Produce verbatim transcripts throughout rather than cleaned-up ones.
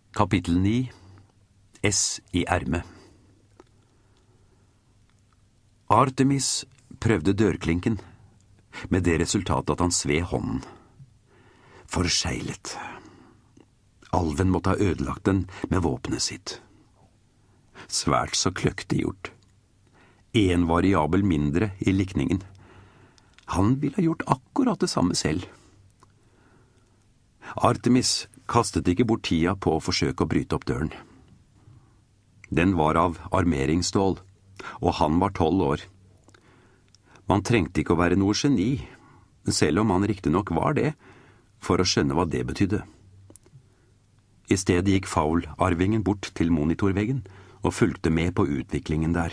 Kapittel ni. S i ermet. Artemis prøvde dørklinken, med det resultatet at han sved hånden. Forseglet. Alven måtte ha ødelagt den med våpenet sitt. Svært så kløktig gjort. En variabel mindre i likningen. Han ville ha gjort akkurat det samme selv. Artemis kastet ikke bort tida på å forsøke å bryte opp døren. Den var av armeringsstål, og han var tolv år. Man trengte ikke å være noe geni, selv om han riktig nok var det, for å skjønne hva det betydde. I stedet gikk Fowl-arvingen bort til monitorveggen og fulgte med på utviklingen der.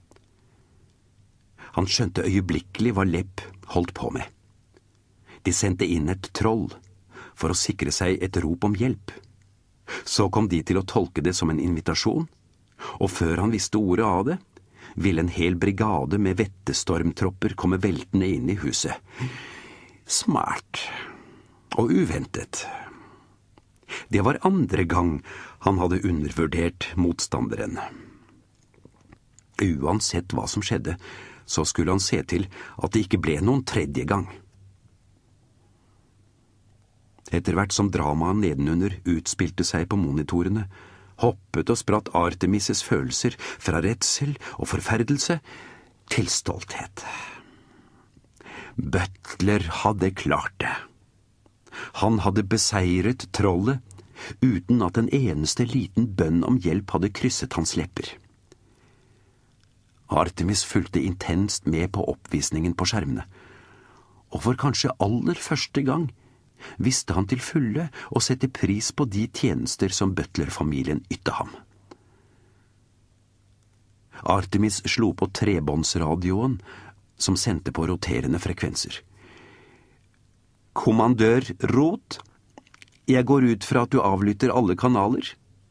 Han skjønte øyeblikkelig hva Lepp holdt på med. De sendte inn et troll for å sikre seg et rop om hjelp. Så kom de til å tolke det som en invitasjon, og før han visste ordet av det, ville en hel brigade med vettestormtropper komme veltende inn i huset. Smart og uventet. Det var andre gang han hadde undervurdert motstanderen. Uansett hva som skjedde, så skulle han se til at det ikke ble noen tredje gang. Etter hvert som dramaet nedenunder utspilte seg på monitorene, hoppet og spratt Artemis' følelser fra redsel og forferdelse til stolthet. Butler hadde klart det. Han hadde beseiret trollet uten at en eneste liten bønn om hjelp hadde krysset hans lepper. Artemis fulgte intenst med på oppvisningen på skjermene, og for kanskje aller første gang visste han til fulle å sette pris på de tjenester som Butler-familien ytte ham. Artemis slo på trebåndsradioen, som sendte på roterende frekvenser. Kommandør Roth, jeg går ut fra at du avlytter alle kanaler.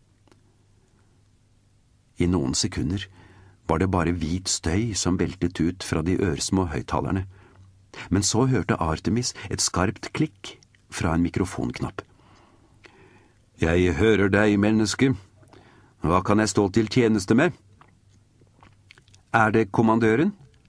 I noen sekunder var det bare hvit støy som veltet ut fra de ørsmå høyttalerne. Men så hørte Artemis et skarpt klikk fra en mikrofonknapp. Jeg hører deg, menneske. Hva kan jeg stå til tjeneste med? Er det kommandøren?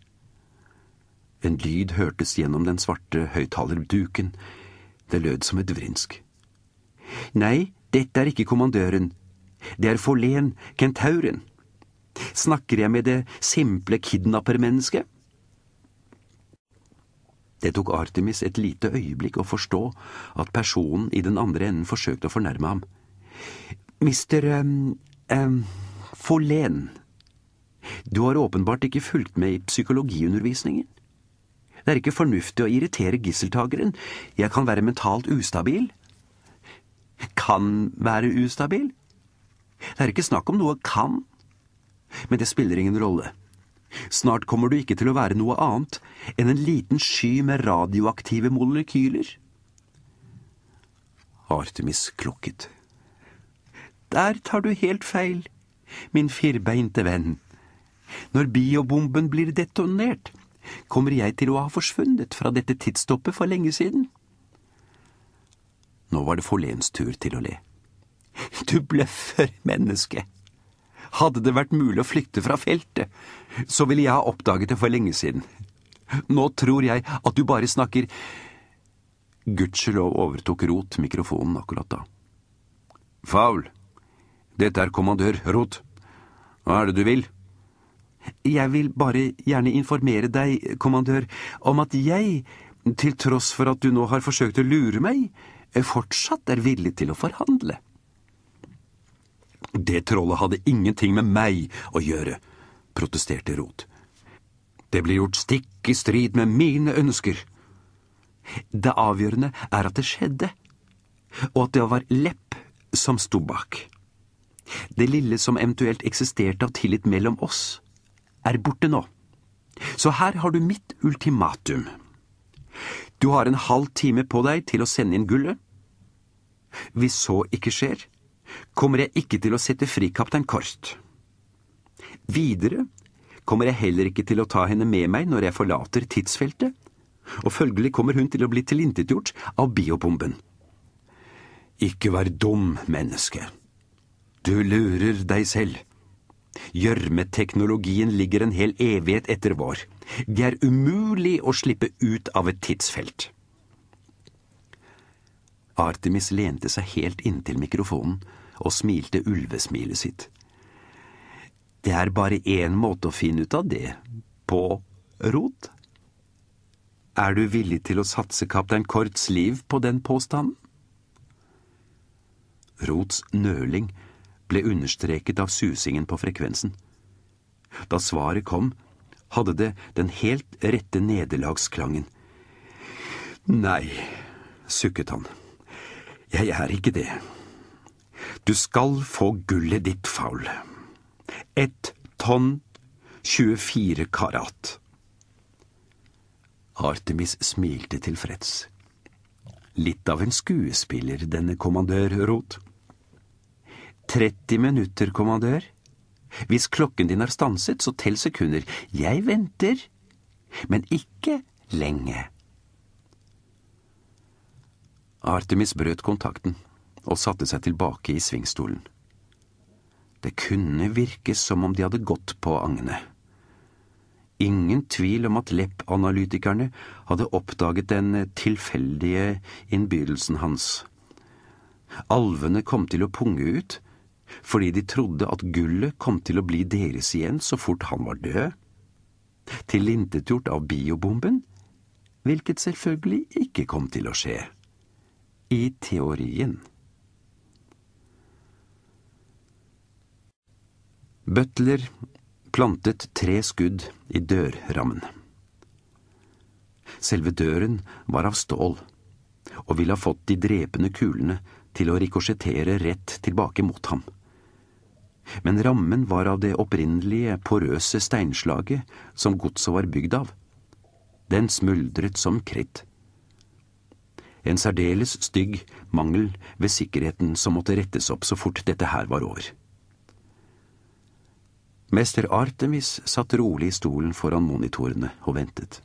En lyd hørtes gjennom den svarte høyttalerduken. Det lød som et vrinsk. Nei, dette er ikke kommandøren. Det er Folen, kentauren. Snakker jeg med det simple kidnappermennesket? Det tok Artemis et lite øyeblikk å forstå at personen i den andre enden forsøkte å fornærme ham. Mister Um, um, Folen, du har åpenbart ikke fulgt med i psykologiundervisningen. Det er ikke fornuftig å irritere gisseltageren. Jeg kan være mentalt ustabil. Kan være ustabil? Det er ikke snakk om noe kan, men det spiller ingen rolle. Snart kommer du ikke til å være noe annet enn en liten sky med radioaktive molekyler. Artemis klokket. Der tar du helt feil, min firbeinte venn. Når biobomben blir detonert, kommer jeg til å ha forsvunnet fra dette tidsstoppet for lenge siden. Nå var det Folens tur til å le. Du bløffer, menneske. Hadde det vært mulig å flykte fra feltet, så ville jeg ha oppdaget det for lenge siden. Nå tror jeg at du bare snakker. Gudskjelov overtok Roth mikrofonen akkurat da. Fowl, dette er kommandør Roth. Hva er det du vil? Jeg vil bare gjerne informere deg, kommandør, om at jeg, til tross for at du nå har forsøkt å lure meg, fortsatt er villig til å forhandle. Det trollet hadde ingenting med meg å gjøre, protesterte Roth. Det ble gjort stikk i strid med mine ønsker. Det avgjørende er at det skjedde, og at det var Lepp som sto bak. Det lille som eventuelt eksisterte av tillit mellom oss, er borte nå. Så her har du mitt ultimatum. Du har en halv time på deg til å sende inn gullet. Hvis så ikke skjer, kommer jeg ikke til å sette fri kaptein Korst. Videre kommer jeg heller ikke til å ta henne med meg når jeg forlater tidsfeltet, og følgelig kommer hun til å bli tilintetgjort av biobomben. Ikke vær dum, menneske. Du lurer deg selv. Gjørmeteknologien ligger en hel evighet etter vår. Det er umulig å slippe ut av et tidsfelt. Artemis lente seg helt inntil mikrofonen og smilte ulvesmilet sitt. Det er bare én måte å finne ut av det på, Rot. Er du villig til å satse kaptein Korts liv på den påstanden? Rots nøling ble understreket av susingen på frekvensen. Da svaret kom, hadde det den helt rette nederlagsklangen. Nei, sukket han. Jeg er ikke det. Du skal få gullet ditt, Faul. Ett tonn, tjuefire karat. Artemis smilte tilfreds. Litt av en skuespiller, denne kommandør Rot. tretti minutter, kommandør. Hvis klokken din er stanset, så tell sekunder. Jeg venter, men ikke lenge. Artemis brøt kontakten og satte seg tilbake i svingstolen. Det kunne virke som om de hadde gått på agnet. Ingen tvil om at lepp-analytikerne hadde oppdaget den tilfeldige innbydelsen hans. Alvene kom til å punge ut, fordi de trodde at gullet kom til å bli deres igjen så fort han var død. Tilintetgjort av biobomben, hvilket selvfølgelig ikke kom til å skje. I teorien. Butler plantet tre skudd i dørrammen. Selve døren var av stål, og ville ha fått de drepende kulene til å rikosjettere rett tilbake mot ham. Men rammen var av det opprinnelige porøse steinslaget som godset var bygd av. Den smuldret som kritt. En særdeles stygg mangel ved sikkerheten som måtte rettes opp så fort dette her var over. Mester Artemis satt rolig i stolen foran monitorene og ventet.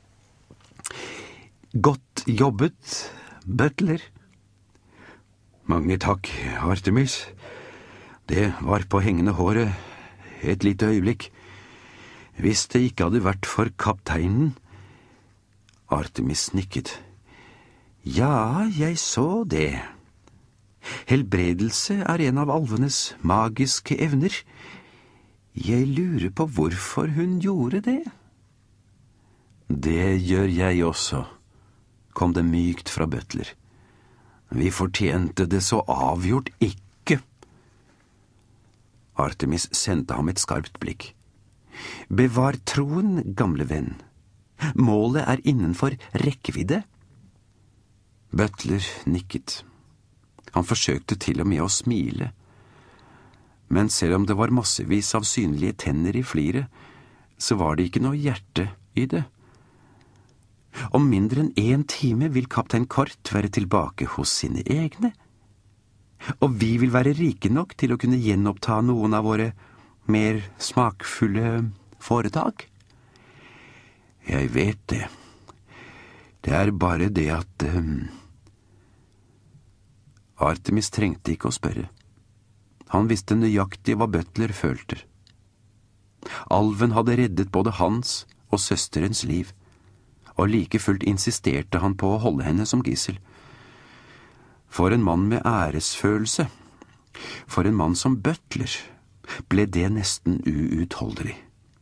Godt jobbet, Butler. Mange takk, Artemis. Det var på hengende håret et lite øyeblikk. Hvis det ikke hadde vært for kapteinen. Artemis nikket. Ja, jeg så det. Helbredelse er en av alvenes magiske evner. Jeg lurer på hvorfor hun gjorde det. Det gjør jeg også, kom det mykt fra Butler. Vi fortjente det så avgjort ikke. Artemis sendte ham et skarpt blikk. Bevar troen, gamle venn. Målet er innenfor rekkevidde. Butler nikket. Han forsøkte til og med å smile. Men selv om det var massevis av synlige tenner i fliret, så var det ikke noe hjerte i det. Om mindre enn en time vil kaptein Kort være tilbake hos sine egne, og vi vil være rike nok til å kunne gjenoppta noen av våre mer smakfulle foretak. Jeg vet det. Det er bare det at um... Artemis trengte ikke å spørre. Han visste nøyaktig hva Butler følte. Alven hadde reddet både hans og søsterens liv, og like fullt insisterte han på å holde henne som gissel. For en mann med æresfølelse, for en mann som Butler, ble det nesten uutholdelig.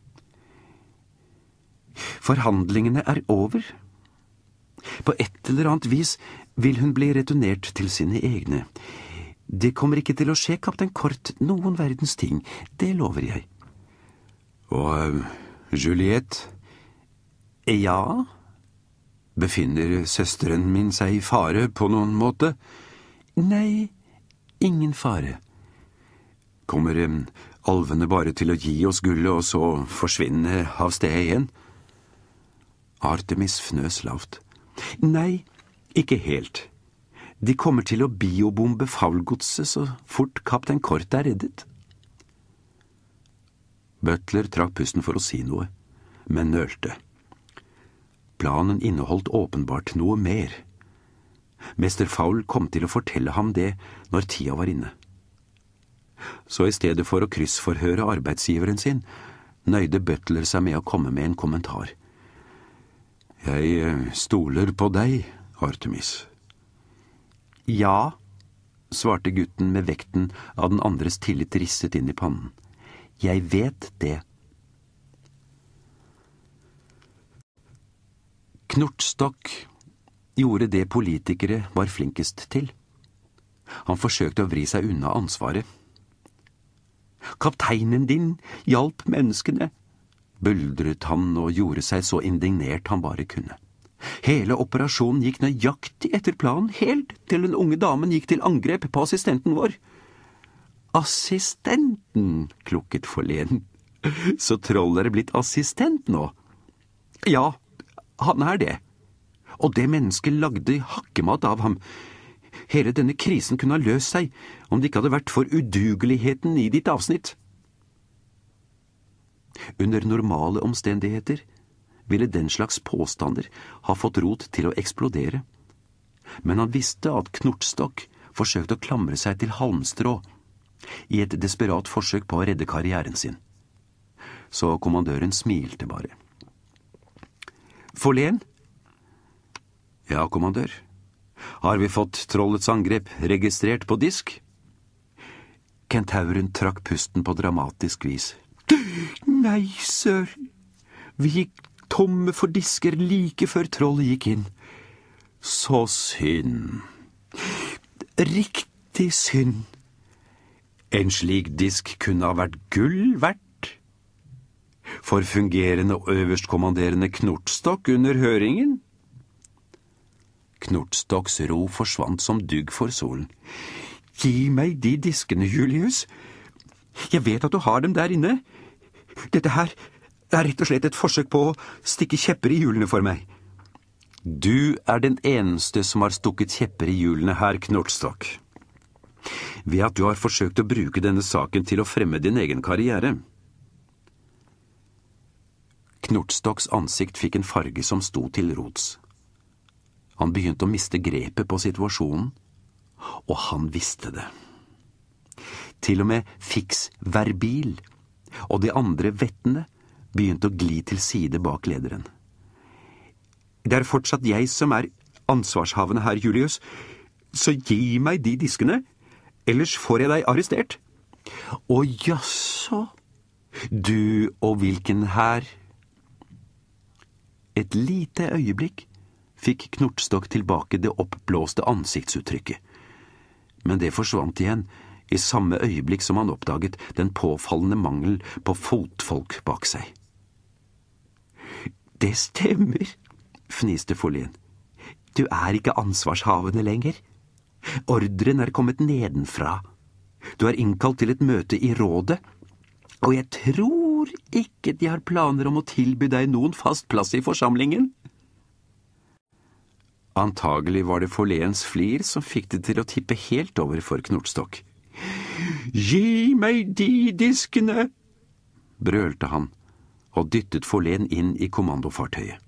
Forhandlingene er over. På et eller annet vis vil hun bli returnert til sine egne. Det kommer ikke til å skje, kaptein Kort, noen verdens ting, det lover jeg. Og uh, Juliette? Ja? Befinner søsteren min seg i fare på noen måte? Nei, ingen fare. Kommer um, alvene bare til å gi oss gullet og så forsvinne av sted igjen? Artemis fnøs lavt. Nei, ikke helt. De kommer til å biobombe Faulgodset så fort kaptein Kort er reddet. Butler trakk pusten for å si noe, men nølte. Planen inneholdt åpenbart noe mer. Mester Faul kom til å fortelle ham det når tida var inne. Så i stedet for å kryssforhøre arbeidsgiveren sin, nøyde Butler seg med å komme med en kommentar. Jeg stoler på deg, Artemis. Ja, svarte gutten med vekten av den andres tillit risset inn i pannen. Jeg vet det. Knortstokk gjorde det politikere var flinkest til. Han forsøkte å vri seg unna ansvaret. Kapteinen din hjalp menneskene, buldret han og gjorde seg så indignert han bare kunne. Hele operasjonen gikk nøyaktig etter planen, helt til den unge damen gikk til angrep på assistenten vår. Assistenten, klukket Follén. Så Troll er blitt assistent nå? Ja, han er det. Og det mennesket lagde hakkemat av ham. Hele denne krisen kunne ha løst seg om det ikke hadde vært for udugeligheten i ditt avsnitt. Under normale omstendigheter ville den slags påstander ha fått rot til å eksplodere. Men han visste at Knortstokk forsøkte å klamre seg til halmstrå i et desperat forsøk på å redde karrieren sin. Så kommandøren smilte bare. Follén? Ja, kommandør. Har vi fått trollets angrep registrert på disk? Kentauren trakk pusten på dramatisk vis. Nei, sør. Vi gikk tomme for disker like før trollet gikk inn. Så synd. Riktig synd. En slik disk kunne ha vært gull verdt. For fungerende og øverstkommanderende Knortstokk under høringen? Knortstokks ro forsvant som dugg for solen. Gi meg de diskene, Julius. Jeg vet at du har dem der inne. Dette her er rett og slett et forsøk på å stikke kjepper i hjulene for meg. Du er den eneste som har stukket kjepper i hjulene her, Knortstokk. Ved at du har forsøkt å bruke denne saken til å fremme din egen karriere. Knortstokks ansikt fikk en farge som sto til rots. Han begynte å miste grepet på situasjonen, og han visste det. Til og med Fiks Verbil og de andre vettene begynte å gli til side bak lederen. Det er fortsatt jeg som er ansvarshavende her, Julius, så gi meg de diskene, ellers får jeg deg arrestert. Å jaså, du og hvilken her? Et lite øyeblikk fikk Knortstokk tilbake det oppblåste ansiktsuttrykket. Men det forsvant igjen i samme øyeblikk som han oppdaget den påfallende mangel på fotfolk bak seg. Det stemmer, fniste Follén. Du er ikke ansvarshavende lenger. Ordren er kommet nedenfra. Du er innkalt til et møte i rådet, og jeg tror ikke de har planer om å tilby deg noen fast plass i forsamlingen. Antagelig var det Folléns flir som fikk det til å tippe helt over for Knortstokk. Gi meg de diskene, brølte han, og dyttet Follén inn i kommandofartøyet.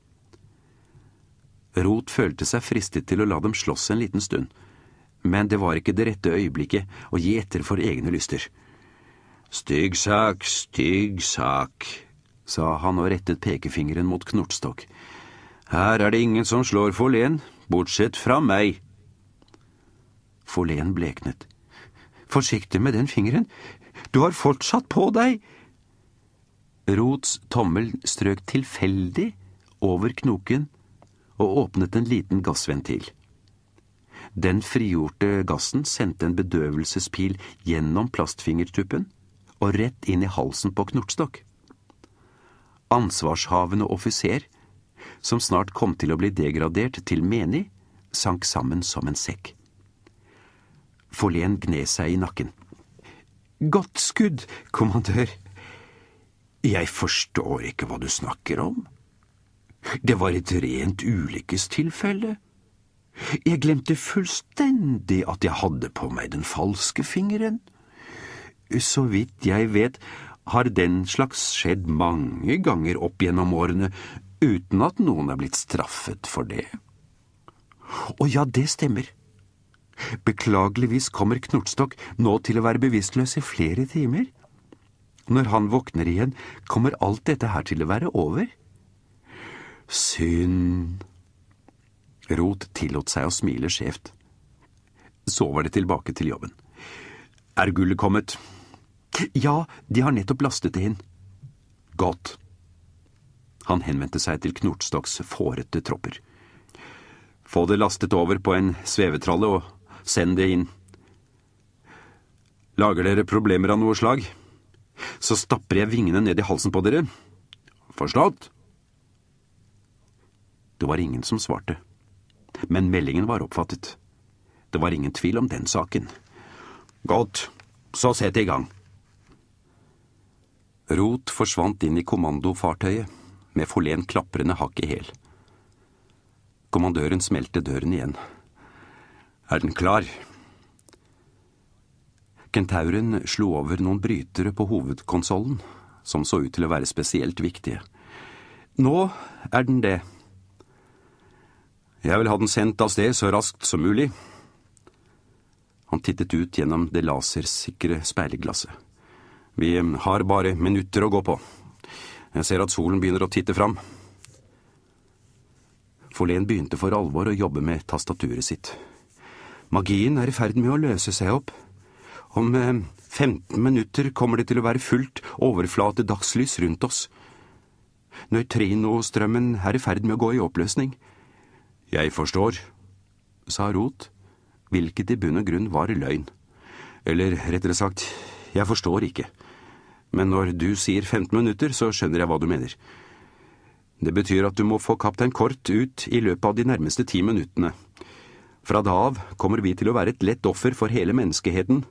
Rot følte seg fristet til å la dem slåss en liten stund, men det var ikke det rette øyeblikket å gi etter for egne lyster. Stygg sak, stygg sak, sa han og rettet pekefingeren mot Knortstokk. Her er det ingen som slår Follén, bortsett fra meg. Follén bleknet. Forsiktig med den fingeren, du har fortsatt på deg. Rots tommel strøk tilfeldig over knoken og åpnet en liten gassventil. Den frigjorte gassen sendte en bedøvelsespil gjennom plastfingertuppen og rett inn i halsen på Knortstokk. Ansvarshavende offiser, som snart kom til å bli degradert til menig, sank sammen som en sekk. Follén gned seg i nakken. Godt skudd, kommandør. Jeg forstår ikke hva du snakker om. Det var et rent ulykkestilfelle. Jeg glemte fullstendig at jeg hadde på meg den falske fingeren. Så vidt jeg vet, har den slags skjedd mange ganger opp gjennom årene, uten at noen er blitt straffet for det. Å ja, det stemmer. Beklageligvis kommer Knortstokk nå til å være bevisstløs i flere timer. Når han våkner igjen, kommer alt dette her til å være over. Synd. Rot tillot seg å smile skjevt. Så var det tilbake til jobben. Er gullet kommet? Ja, de har nettopp lastet det inn. Godt. Han henvendte seg til Knortstokks fårete tropper. Få det lastet over på en svevetralle og send det inn. Lager dere problemer av noe slag? Så stapper jeg vingene ned i halsen på dere. Forstått? Det var ingen som svarte. Men meldingen var oppfattet. Det var ingen tvil om den saken. Godt, så sett i gang. Rot forsvant inn i kommandofartøyet, med Follén klaprende hakk i hæl. Kommandøren smelte døren igjen. Er den klar? Kentauren slo over noen brytere på hovedkonsollen, som så ut til å være spesielt viktige. Nå er den det. Jeg vil ha den sendt av sted så raskt som mulig. Han tittet ut gjennom det lasersikre speileglasset. Vi har bare minutter å gå på. Jeg ser at solen begynner å titte fram. Follén begynte for alvor å jobbe med tastaturet sitt. Magien er i ferd med å løse seg opp. Om eh, femten minutter kommer det til å være fullt overflate dagslys rundt oss. Nøytrinostrømmen er i ferd med å gå i oppløsning. Jeg forstår, sa Rot, hvilket i bunn og grunn var løgn. Eller rettere sagt, jeg forstår ikke. Men når du sier femten minutter, så skjønner jeg hva du mener. Det betyr at du må få kaptein Kort ut i løpet av de nærmeste ti minuttene. Fra da av kommer vi til å være et lett offer for hele menneskeheten.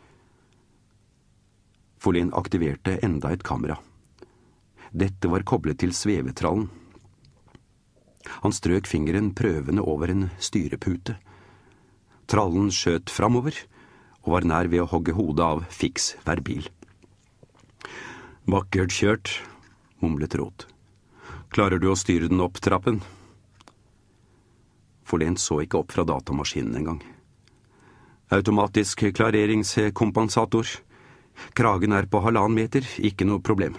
Follén aktiverte enda et kamera. Dette var koblet til svevetrallen. Han strøk fingeren prøvende over en styrepute. Trallen skjøt framover, og var nær ved å hogge hodet av Fix Verbil. Vakkert kjørt, mumlet Rot. Klarer du å styre den opp trappen? Follén så ikke opp fra datamaskinen engang. Automatisk klareringskompensator. Kragen er på halvannen meter, ikke noe problem.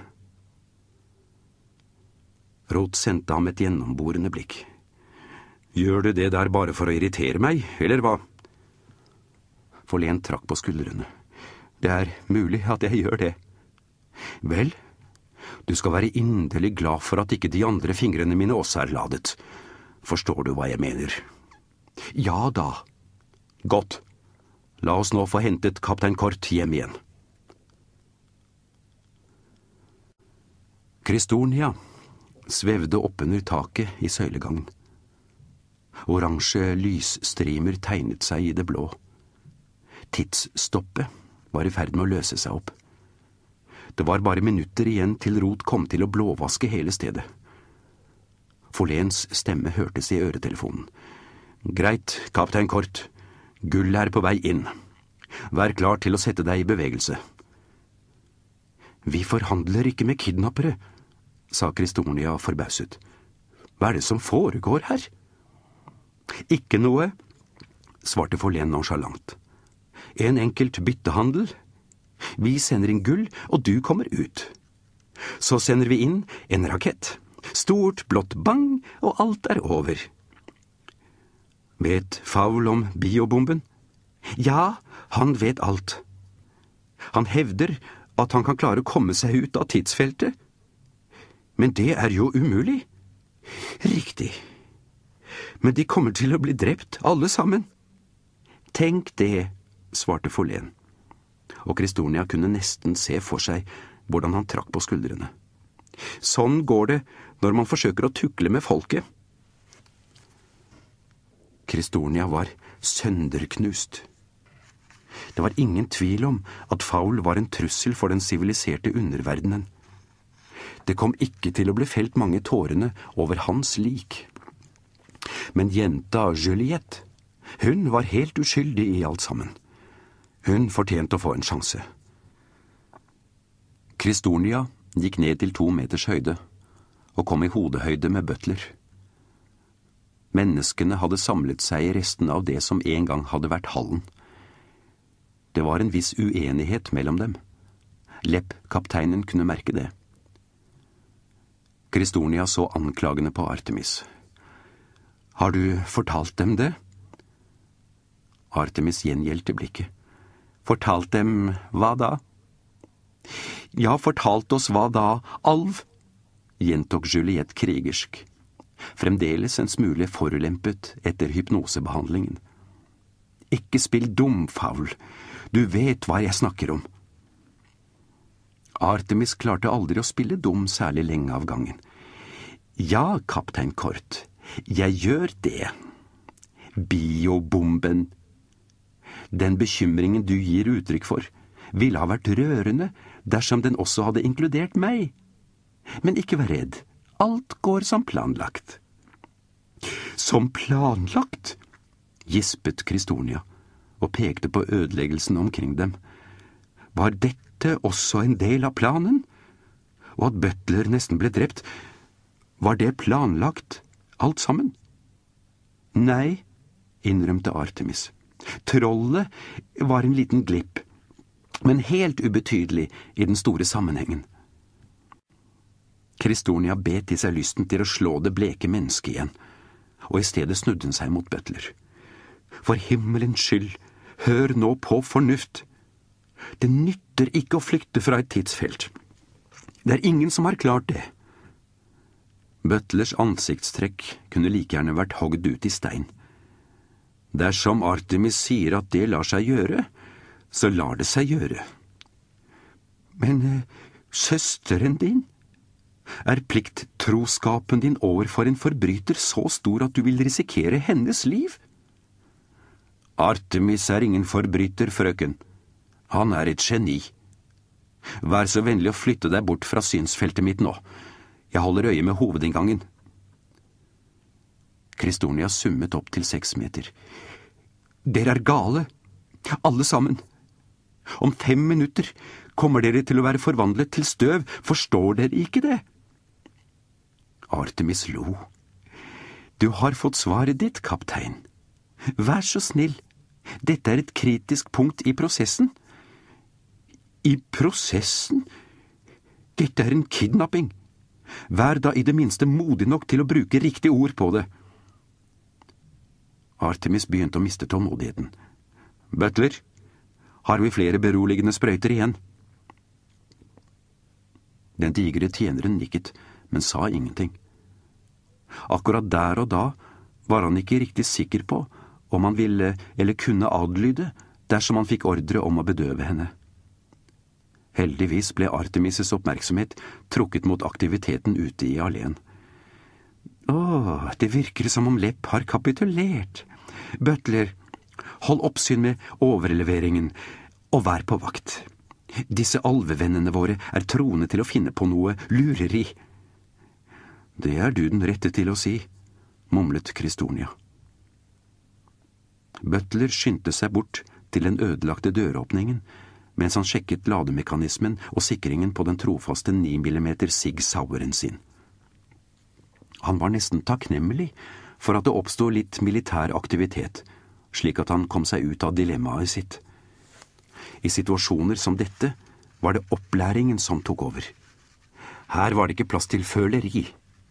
Rot sendte ham et gjennomborende blikk. Gjør du det der bare for å irritere meg, eller hva? Follén trakk på skuldrene. Det er mulig at jeg gjør det. Vel, du skal være inderlig glad for at ikke de andre fingrene mine også er ladet. Forstår du hva jeg mener? Ja da. Godt. La oss nå få hentet kaptein Kort hjem igjen. Kristornia svevde oppunder taket i søylegangen. Oransje lysstrimer tegnet seg i det blå. Tidsstoppet var i ferd med å løse seg opp. Det var bare minutter igjen til Rot kom til å blåvaske hele stedet. Folléns stemme hørtes i øretelefonen. Greit, kaptein Kort. Gullet er på vei inn. Vær klar til å sette deg i bevegelse. Vi forhandler ikke med kidnappere, sa Kristornia forbauset. Hva er det som foregår her? Ikke noe, svarte Follén nonchalant. En enkelt byttehandel. Vi sender inn gull, og du kommer ut. Så sender vi inn en rakett. Stort blått bang, og alt er over. Vet Fowl om biobomben? Ja, han vet alt. Han hevder at han kan klare å komme seg ut av tidsfeltet. Men det er jo umulig. Riktig. Men de kommer til å bli drept, alle sammen. Tenk det, svarte Follén. Og Kristornia kunne nesten se for seg hvordan han trakk på skuldrene. Sånn går det når man forsøker å tukle med folket. Kristornia var sønderknust. Det var ingen tvil om at Fowl var en trussel for den siviliserte underverdenen. Det kom ikke til å bli felt mange tårene over hans lik. Men jenta Juliette, hun var helt uskyldig i alt sammen. Hun fortjente å få en sjanse. Kristornia gikk ned til to meters høyde og kom i hodehøyde med Butler. Menneskene hadde samlet seg i restene av det som en gang hadde vært hallen. Det var en viss uenighet mellom dem. Lepp, kapteinen, kunne merke det. Kristornia så anklagende på Artemis. Har du fortalt dem det? Artemis gjengjeldte blikket. Fortalt dem hva da? Ja, fortalt oss hva da, alv, gjentok Juliette krigersk, fremdeles en smule forulempet etter hypnosebehandlingen. Ikke spill dum, faul, du vet hva jeg snakker om. Artemis klarte aldri å spille dum særlig lenge av gangen. Ja, kaptein Kort, jeg gjør det. Biobomben. Den bekymringen du gir uttrykk for, ville ha vært rørende dersom den også hadde inkludert meg. Men ikke vær redd, alt går som planlagt. Som planlagt? Gispet Kristornia og pekte på ødeleggelsen omkring dem. Var dette også en del av planen? Og at Butler nesten ble drept, var det planlagt, alt sammen? Nei, innrømte Artemis. Trollet var en liten glipp, men helt ubetydelig i den store sammenhengen. Kristornia bet i seg lysten til å slå det bleke mennesket igjen, og i stedet snudde hun seg mot Butler. For himmelens skyld, hør nå på fornuft. Det nytter ikke å flykte fra et tidsfelt. Det er ingen som har klart det. Butlers ansiktstrekk kunne like gjerne vært hogd ut i stein. Dersom Artemis sier at det lar seg gjøre, så lar det seg gjøre. Men eh, søsteren din? Er plikttroskapen din overfor en forbryter så stor at du vil risikere hennes liv? Artemis er ingen forbryter, frøken. Han er et geni. Vær så vennlig å flytte deg bort fra synsfeltet mitt nå. Jeg holder øye med hovedinngangen. Kristornia summet opp til seks meter. Dere er gale, alle sammen. Om fem minutter kommer dere til å være forvandlet til støv, forstår dere ikke det? Artemis lo. Du har fått svaret ditt, kaptein. Vær så snill, dette er et kritisk punkt i prosessen. I prosessen? Dette er en kidnapping. Vær da i det minste modig nok til å bruke riktig ord på det. Artemis begynte å miste tålmodigheten. Butler, har vi flere beroligende sprøyter igjen? Den digre tjeneren nikket, men sa ingenting. Akkurat der og da var han ikke riktig sikker på om han ville eller kunne adlyde dersom han fikk ordre om å bedøve henne. Heldigvis ble Artemis' oppmerksomhet trukket mot aktiviteten ute i alleen. Åh, det virker som om Lepp har kapitulert. Butler, hold oppsyn med overleveringen, og vær på vakt. Disse alvevennene våre er troende til å finne på noe lureri. Det er du den rette til å si, mumlet Kristornia. Butler skyndte seg bort til den ødelagte døråpningen, mens han sjekket lademekanismen og sikringen på den trofaste ni millimeter Sig Saueren sin. Han var nesten takknemlig for at det oppstod litt militær aktivitet, slik at han kom seg ut av dilemmaet sitt. I situasjoner som dette var det opplæringen som tok over. Her var det ikke plass til føleri.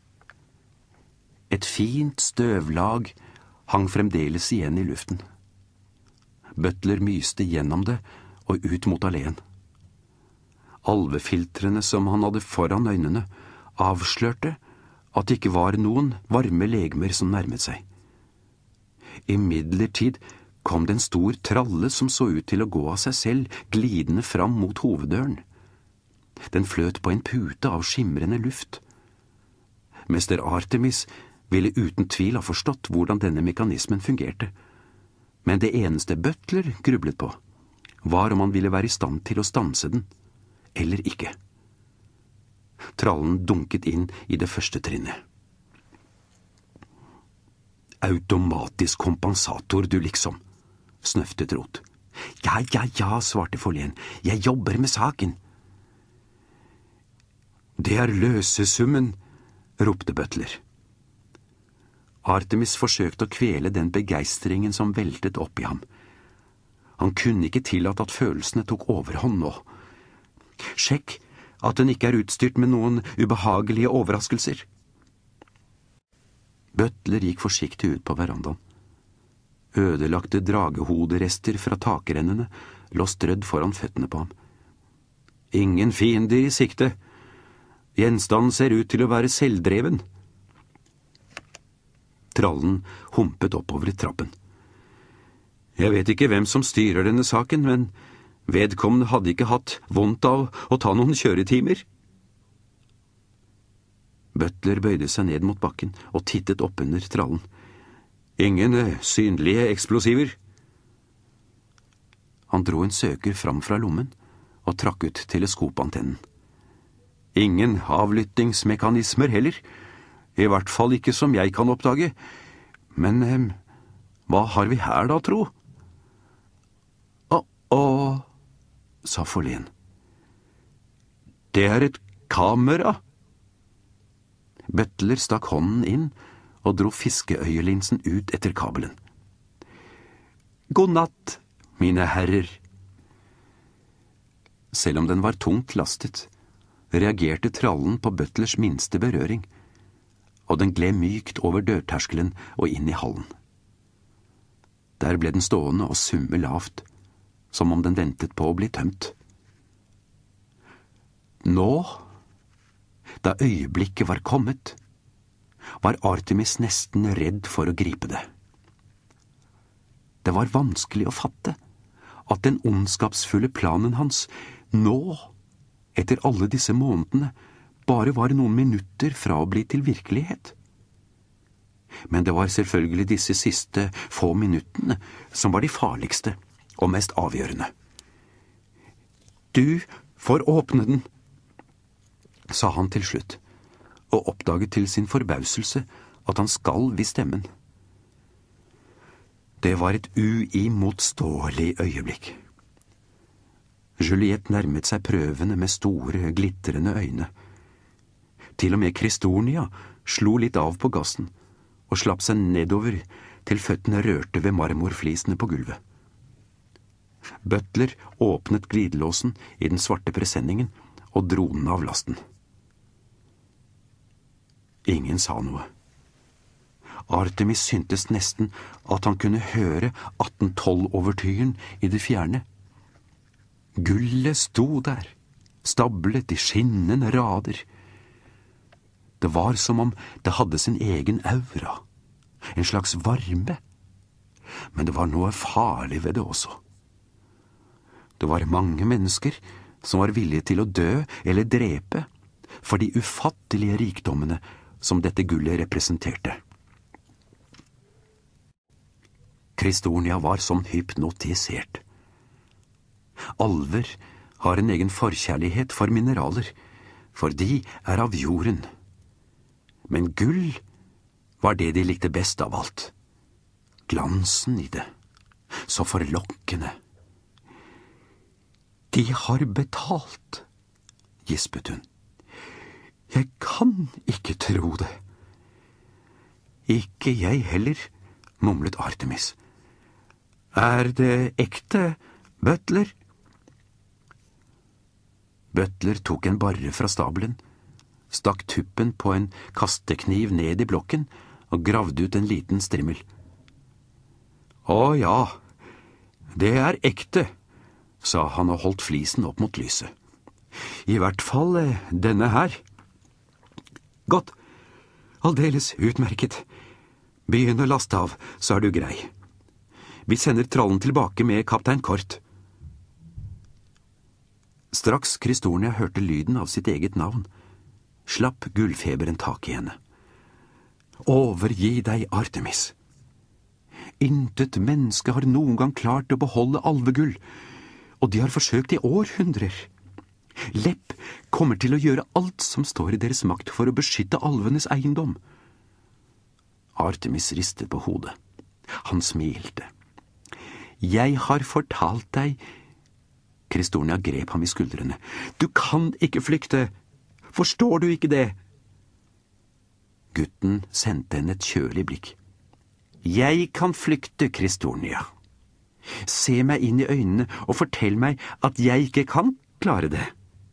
Et fint støvlag hang fremdeles igjen i luften. Butler myste gjennom det og ut mot alleen. Alvefiltrene som han hadde foran øynene, avslørte at det ikke var noen varme legemer som nærmet seg. Imidlertid kom det en stor tralle som så ut til å gå av seg selv, glidende fram mot hoveddøren. Den fløt på en pute av skimrende luft. Mester Artemis ville uten tvil ha forstått hvordan denne mekanismen fungerte, men det eneste Butler grublet på, var om han ville være i stand til å stanse den, eller ikke. Trallen dunket inn i det første trinnet. Automatisk kompensator, du liksom, snøftet Roth. Ja, ja, ja, svarte Folien, jeg jobber med saken. Det er løsesummen, ropte Butler. Artemis forsøkte å kvele den begeistringen som veltet opp i ham. Han kunne ikke tillate at følelsene tok overhånd nå. Sjekk at den ikke er utstyrt med noen ubehagelige overraskelser. Butler gikk forsiktig ut på verandaen. Ødelagte dragehoderester fra takrennene lå strødd foran føttene på ham. Ingen fiender i sikte. Gjenstanden ser ut til å være selvdreven. Trallen humpet oppover i trappen. Jeg vet ikke hvem som styrer denne saken, men vedkommende hadde ikke hatt vondt av å ta noen kjøretimer. Butler bøyde seg ned mot bakken og tittet opp under trallen. Ingen synlige eksplosiver. Han dro en søker fram fra lommen og trakk ut teleskopantennen. Ingen avlyttingsmekanismer heller, i hvert fall ikke som jeg kan oppdage. Men eh, hva har vi her da, tro? Å, sa Follén. Det er et kamera. Butler stakk hånden inn og dro fiskeøyelinsen ut etter kabelen. God natt, mine herrer. Selv om den var tungt lastet, reagerte trallen på Butlers minste berøring, og den gled mykt over dørterskelen og inn i hallen. Der ble den stående og summe lavt, som om den ventet på å bli tømt. Nå, da øyeblikket var kommet, var Artemis nesten redd for å gripe det. Det var vanskelig å fatte at den ondskapsfulle planen hans nå, etter alle disse månedene, bare var noen minutter fra å bli til virkelighet. Men det var selvfølgelig disse siste få minuttene som var de farligste og mest avgjørende. Du får åpne den, sa han til slutt, og oppdaget til sin forbauselse at han skalv i stemmen. Det var et uimotståelig øyeblikk. Juliette nærmet seg prøvene med store, glitrende øyne. Til og med Kristornia slo litt av på gassen og slapp seg nedover til føttene rørte ved marmorflisene på gulvet. Butler åpnet glidelåsen i den svarte presenningen og dro den av lasten. Ingen sa noe. Artemis syntes nesten at han kunne høre atten tolv-overtyren i det fjerne. Gullet sto der, stablet i skinnende rader. Det var som om det hadde sin egen aura, en slags varme. Men det var noe farlig ved det også. Det var mange mennesker som var villige til å dø eller drepe for de ufattelige rikdommene som dette gullet representerte. Kristornia var som hypnotisert. Alver har en egen forkjærlighet for mineraler, for de er av jorden. Men gull var det de likte best av alt. Glansen i det, så forlokkende. De har betalt, gispet hun. Jeg kan ikke tro det. Ikke jeg heller, mumlet Artemis. Er det ekte, Butler? Butler tok en barre fra stabelen, stakk tuppen på en kastekniv ned i blokken og gravde ut en liten strimmel. Å ja, det er ekte, sa han og holdt flisen opp mot lyset. I hvert fall denne her. Godt, aldeles utmerket. Begynn å laste av, så er du grei. Vi sender trallen tilbake med kaptein Kort. Straks Kristornia hørte lyden av sitt eget navn, slapp gullfeberen tak i henne. Overgi deg, Artemis. Intet menneske har noen gang klart å beholde alvegull, og de har forsøkt i århundrer. Lepp kommer til å gjøre alt som står i deres makt for å beskytte alvenes eiendom. Artemis ristet på hodet. Han smilte. Jeg har fortalt deg. Kristornia grep ham i skuldrene. Du kan ikke flykte. Forstår du ikke det? Gutten sendte henne et kjølig blikk. Jeg kan flykte, Kristornia. Se meg inn i øynene og fortell meg at jeg ikke kan klare det.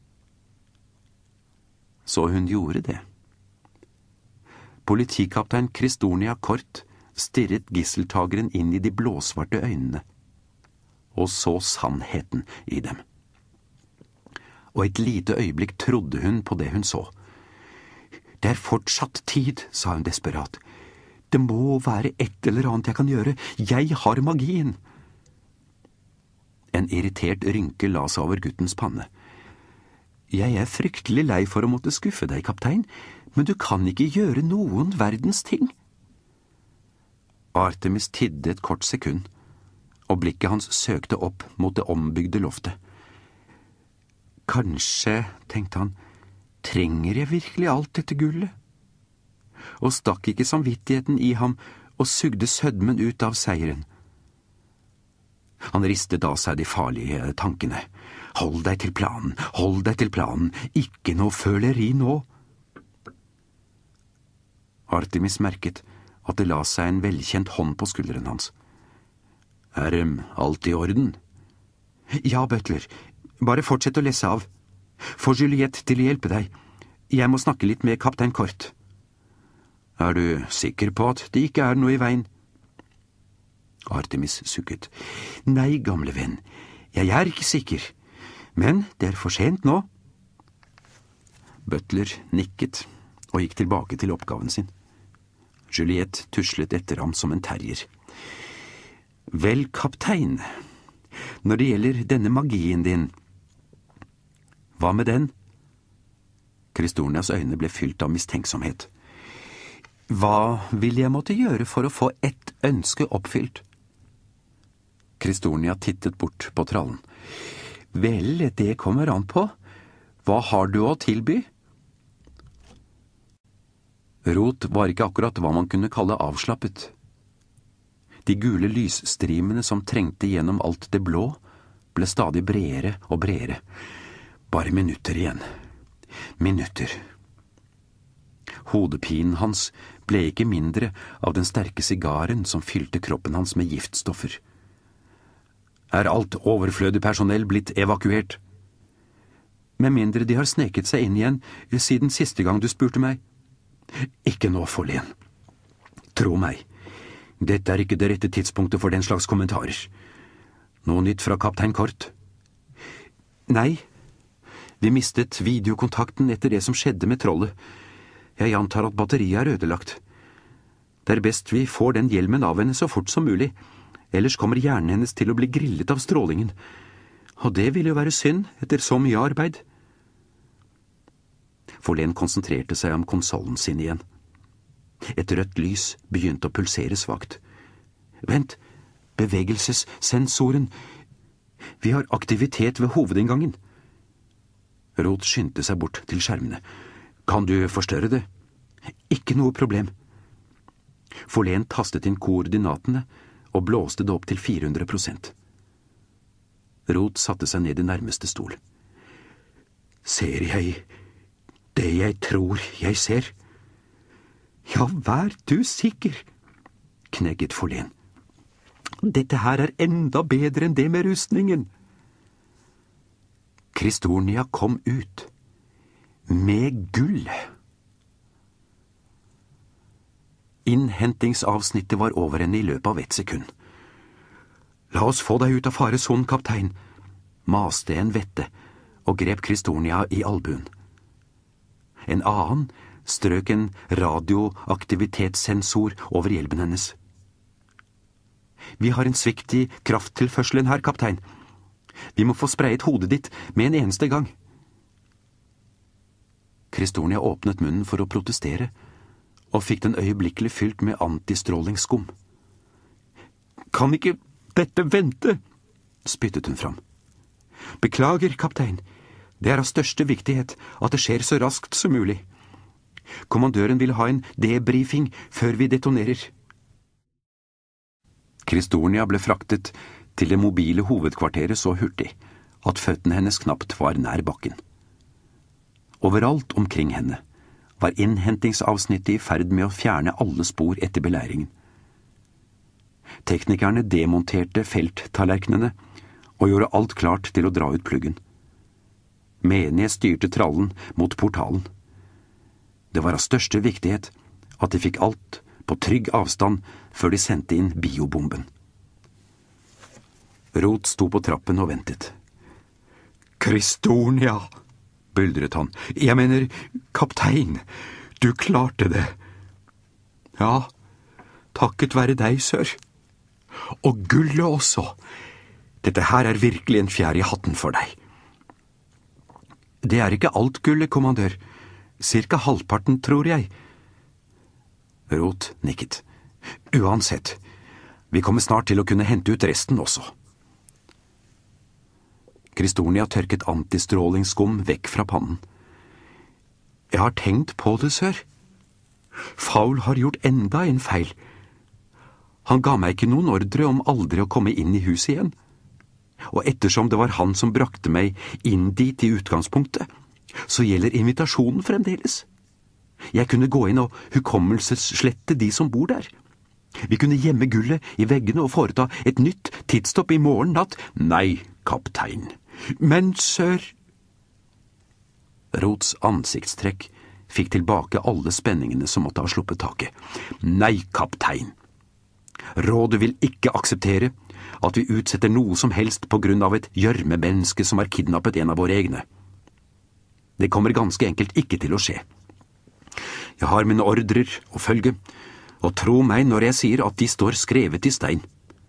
Så hun gjorde det. Politikaptein Kristornia Kort stirret gisseltageren inn i de blåsvarte øynene, og så sannheten i dem. Og et lite øyeblikk trodde hun på det hun så. Det er fortsatt tid, sa hun desperat. Det må være et eller annet jeg kan gjøre. Jeg har magien. En irritert rynke la seg over guttens panne. Jeg er fryktelig lei for å måtte skuffe deg, kaptein, men du kan ikke gjøre noen verdens ting. Artemis tidde et kort sekund, og blikket hans søkte opp mot det ombygde loftet. Kanskje, tenkte han, trenger jeg virkelig alt dette gullet? Og stakk ikke samvittigheten i ham og sugde sødmen ut av seieren. Han ristet av seg de farlige tankene. Hold deg til planen, hold deg til planen, ikke noe føleri nå. Artemis merket at det la seg en velkjent hånd på skulderen hans. Er um, alt i orden? Ja, butler, bare fortsett å lese av. Få Juliette til å hjelpe deg. Jeg må snakke litt med kaptein Kort. Er du sikker på at det ikke er noe i veien? Artemis sukket. Nei, gamle venn, jeg er ikke sikker, men det er for sent nå. Butler nikket og gikk tilbake til oppgaven sin. Juliette tuslet etter ham som en terrier. Vel, kaptein, når det gjelder denne magien din, hva med den? Kristornias øyne ble fylt av mistenksomhet. Hva vil jeg måtte gjøre for å få ett ønske oppfylt? Kristornia tittet bort på trallen. Vel, det kommer an på. Hva har du å tilby? Rot var ikke akkurat hva man kunne kalle avslappet. De gule lysstrimene som trengte gjennom alt det blå, ble stadig bredere og bredere. Bare minutter igjen. Minutter. Hodepinen hans ble ikke mindre av den sterke sigaren som fylte kroppen hans med giftstoffer. Er alt overflødig personell blitt evakuert? Med mindre de har sneket seg inn igjen siden siste gang du spurte meg. Ikke nå, Forlen. Tro meg, dette er ikke det rette tidspunktet for den slags kommentarer. Noe nytt fra kaptein Kort? Nei, vi mistet videokontakten etter det som skjedde med trollet. Jeg antar at batteriet er ødelagt. Det er best vi får den hjelmen av henne så fort som mulig, ellers kommer hjernen hennes til å bli grillet av strålingen. Og det vil jo være synd etter så mye arbeid. Forlen konsentrerte seg om konsollen sin igjen. Et rødt lys begynte å pulsere svakt. Vent, bevegelsessensoren. Vi har aktivitet ved hovedinngangen. Rot skyndte seg bort til skjermene. Kan du forstørre det? Ikke noe problem. Forlen tastet inn koordinatene og blåste det opp til fire hundre prosent. Rot satte seg ned i nærmeste stol. Ser jeg det jeg tror jeg ser? Ja, vær du sikker, knegget Forlen. Dette her er enda bedre enn det med rustningen. Kristornia kom ut. Med gull. Innhentingsavsnittet var over henne i løpet av ett sekund. La oss få deg ut av faresonen, kaptein, maste en vette og grep Kristornia i albuen. En annen strøk en radioaktivitetssensor over hjelmen hennes. Vi har en svikt i krafttilførselen her, kaptein. Vi må få sprayet hodet ditt med en eneste gang. Kristornia åpnet munnen for å protestere, og fikk den øyeblikkelig fylt med antistrålingsskum. Kan ikke dette vente? Spyttet hun fram. Beklager, kaptein. Det er av største viktighet at det skjer så raskt som mulig. Kommandøren vil ha en debriefing før vi detonerer. Kristornia ble fraktet til det mobile hovedkvarteret så hurtig at føttene hennes knapt var nær bakken. Overalt omkring henne, var innhentingsavsnittet i ferd med å fjerne alle spor etter beleiringen. Teknikerne demonterte felttallerkenene og gjorde alt klart til å dra ut pluggen. Menige styrte trallen mot portalen. Det var av største viktighet at de fikk alt på trygg avstand før de sendte inn biobomben. Roth sto på trappen og ventet. «Kristonia!» buldret han. «Jeg mener, kaptein, du klarte det!» «Ja, takket være deg, sør. Og gullet også. Dette her er virkelig en fjær i hatten for deg.» «Det er ikke alt gullet, kommandør. Cirka halvparten, tror jeg.» Roth nikket. «Uansett, vi kommer snart til å kunne hente ut resten også.» Kristonia tørket antistrålingsskum vekk fra pannen. «Jeg har tenkt på det, sør. Fowl har gjort enda en feil. Han ga meg ikke noen ordre om aldri å komme inn i huset igjen. Og ettersom det var han som brakte meg inn dit i utgangspunktet, så gjelder invitasjonen fremdeles. Jeg kunne gå inn og hukommelsesslette de som bor der. Vi kunne gjemme gullet i veggene og foreta et nytt tidsstopp i morgen natt. Nei, kaptein. Men, sør... Roths ansiktstrekk fikk tilbake alle spenningene som måtte ha sluppet taket. Nei, kaptein. Rådet vil ikke akseptere at vi utsetter noe som helst på grunn av et gjørmemenneske som har kidnappet en av våre egne. Det kommer ganske enkelt ikke til å skje. Jeg har mine ordrer å følge, og tro meg når jeg sier at de står skrevet i stein.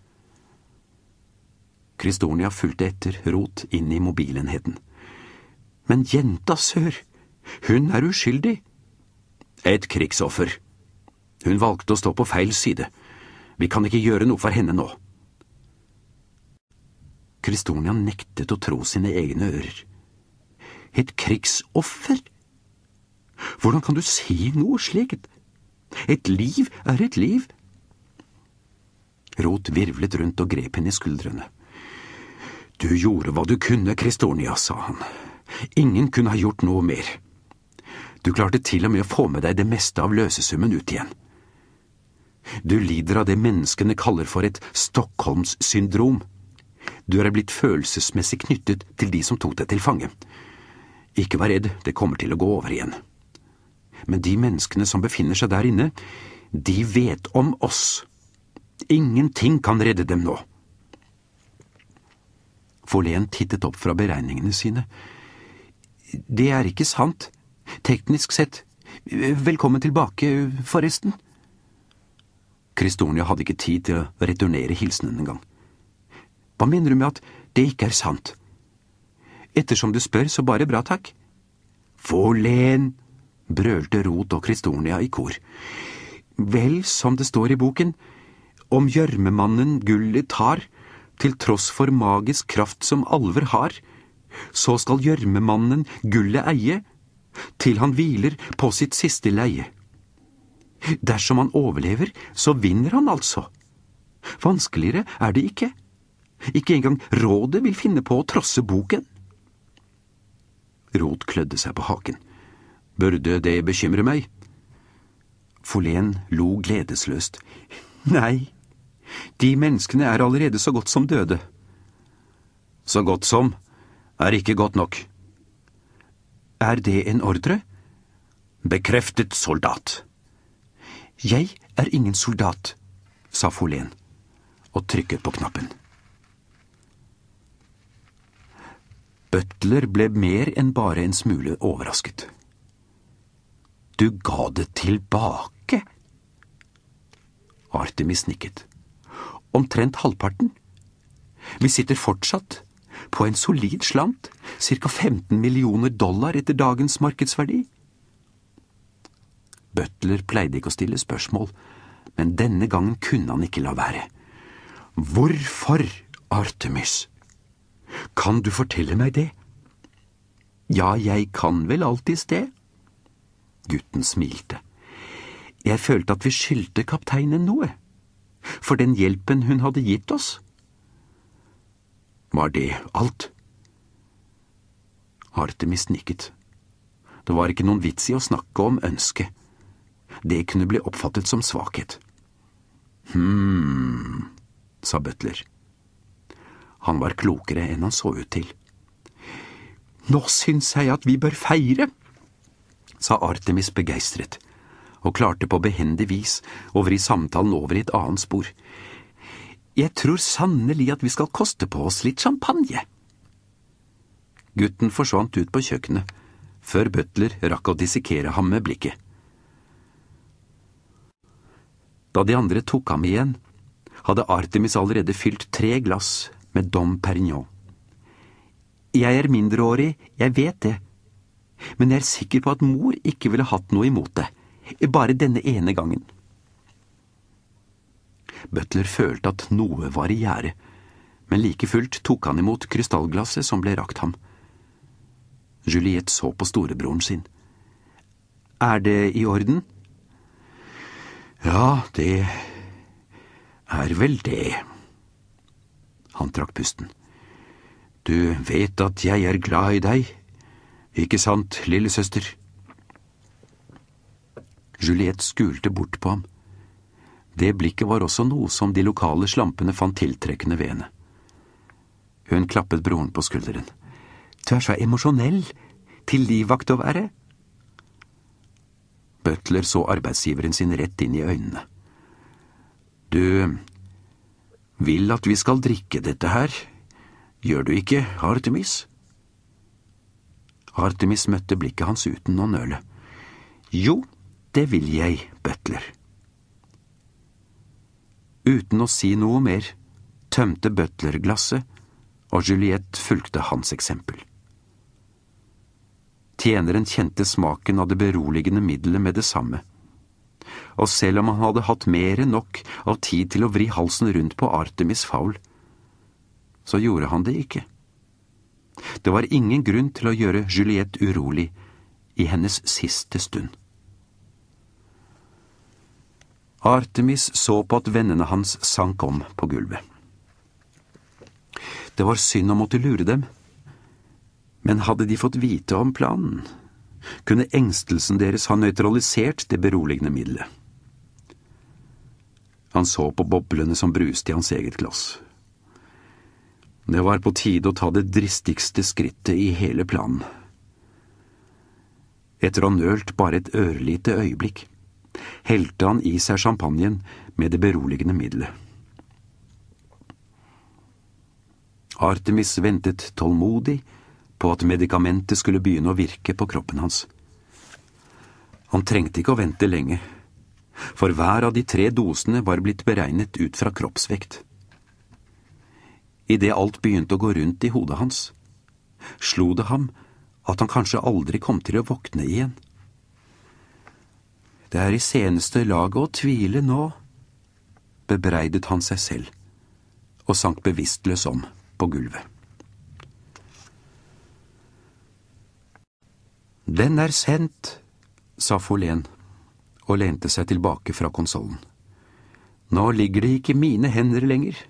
Kristonia fulgte etter Roth inn i mobilenheten. Men jenta, sør, hun er uskyldig. Et krigsoffer. Hun valgte å stå på feil side. Vi kan ikke gjøre noe for henne nå. Kristonia nektet å tro sine egne ører. Et krigsoffer? Hvordan kan du si noe slikt? Et liv er et liv. Roth virvlet rundt og grep henne i skuldrene. Du gjorde hva du kunne, Kristonia, sa han. Ingen kunne ha gjort noe mer. Du klarte til og med å få med deg det meste av løsesummen ut igjen. Du lider av det menneskene kaller for et Stockholms-syndrom. Du er blitt følelsesmessig knyttet til de som tok deg til fange. Ikke vær redd, det kommer til å gå over igjen. Men de menneskene som befinner seg der inne, de vet om oss. Ingenting kan redde dem nå. Follén tittet opp fra beregningene sine. Det er ikke sant. Teknisk sett. Velkommen tilbake, forresten. Kristonia hadde ikke tid til å returnere hilsenen en gang. Hva mener du med at det ikke er sant? Ettersom du spør, så bare bra, takk. Follén, brølte Roth og Kristonia i kor. Vel, som det står i boken, om gjørmemannen gullet tar, til tross for magisk kraft som alver har, så skal gjørmemannen gullet eie, til han hviler på sitt siste leie. Dersom han overlever, så vinner han altså. Vanskeligere er det ikke. Ikke engang rådet vil finne på å trosse boken. Roth klødde seg på haken. Burde det bekymre meg? Follén lo gledesløst. Nei, de menneskene er allerede så godt som døde. Så godt som er ikke godt nok. Er det en ordre? Bekreftet, soldat. Jeg er ingen soldat, sa Follén, og trykket på knappen. Butler ble mer enn bare en smule overrasket. Du ga det tilbake? Artemis nikket. Omtrent halvparten. Vi sitter fortsatt på en solid slant, cirka femten millioner dollar etter dagens markedsverdi. Butler pleide ikke å stille spørsmål, men denne gangen kunne han ikke la være. Hvorfor, Artemis? Kan du fortelle meg det? Ja, jeg kan vel alltids det. Gutten smilte. Jeg følte at vi skyldte kapteinen noe, for den hjelpen hun hadde gitt oss. Var det alt? Artemis nikket. Det var ikke noen vits i å snakke om ønske. Det kunne bli oppfattet som svakhet. Hm, sa Butler. Han var klokere enn han så ut til. Nå syns jeg at vi bør feire, sa Artemis begeistret, og klarte på behendig vis å vri samtalen over i et annet spor. Jeg tror sannelig at vi skal koste på oss litt champagne. Gutten forsvant ut på kjøkkenet, før Butler rakk å dissekere ham med blikket. Da de andre tok ham igjen, hadde Artemis allerede fylt tre glass med Dom Perignon. Jeg er mindreårig, jeg vet det, men jeg er sikker på at mor ikke ville hatt noe imot det, bare denne ene gangen. Butler følte at noe var i gjære, men like fullt tok han imot krystallglasset som ble rakt ham. Juliette så på storebroren sin. Er det i orden? Ja, det er vel det. Han trakk pusten. Du vet at jeg er glad i deg, ikke sant, lillesøster? Juliette skulte bort på ham. Det blikket var også noe som de lokale slampene fant tiltrekkende ved henne. Hun klappet broren på skulderen. Du er så emosjonell, til livvakt å være. Butler så arbeidsgiveren sin rett inn i øynene. Du vil at vi skal drikke dette her, gjør du ikke, Artemis? Artemis møtte blikket hans uten å nøle. Jo, det vil jeg, Butler. Uten å si noe mer, tømte Butler glasset, og Juliette fulgte hans eksempel. Tjeneren kjente smaken av det beroligende middelet med det samme, og selv om han hadde hatt mer enn nok av tid til å vri halsen rundt på Artemis Fowl, så gjorde han det ikke. Det var ingen grunn til å gjøre Juliette urolig i hennes siste stund. Artemis så på at vennene hans sank om på gulvet. Det var synd å måtte lure dem, men hadde de fått vite om planen, kunne engstelsen deres ha nøytralisert det beroligende middelet. Han så på boblene som bruste i hans eget glass. Det var på tide å ta det dristigste skrittet i hele planen. Etter å ha nølt bare et ørlite øyeblikk, helte han i seg champagnen med det beroligende middelet. Artemis ventet tålmodig på at medikamentet skulle begynne å virke på kroppen hans. Han trengte ikke å vente lenge, for hver av de tre dosene var blitt beregnet ut fra kroppsvekt. I det alt begynte å gå rundt i hodet hans, slo det ham at han kanskje aldri kom til å våkne igjen. Det er i seneste laget å tvile nå, bebreidet han seg selv, og sank bevisstløs om på gulvet. Den er sendt, sa Follén, og lente seg tilbake fra konsollen. Nå ligger det ikke i mine hender lenger.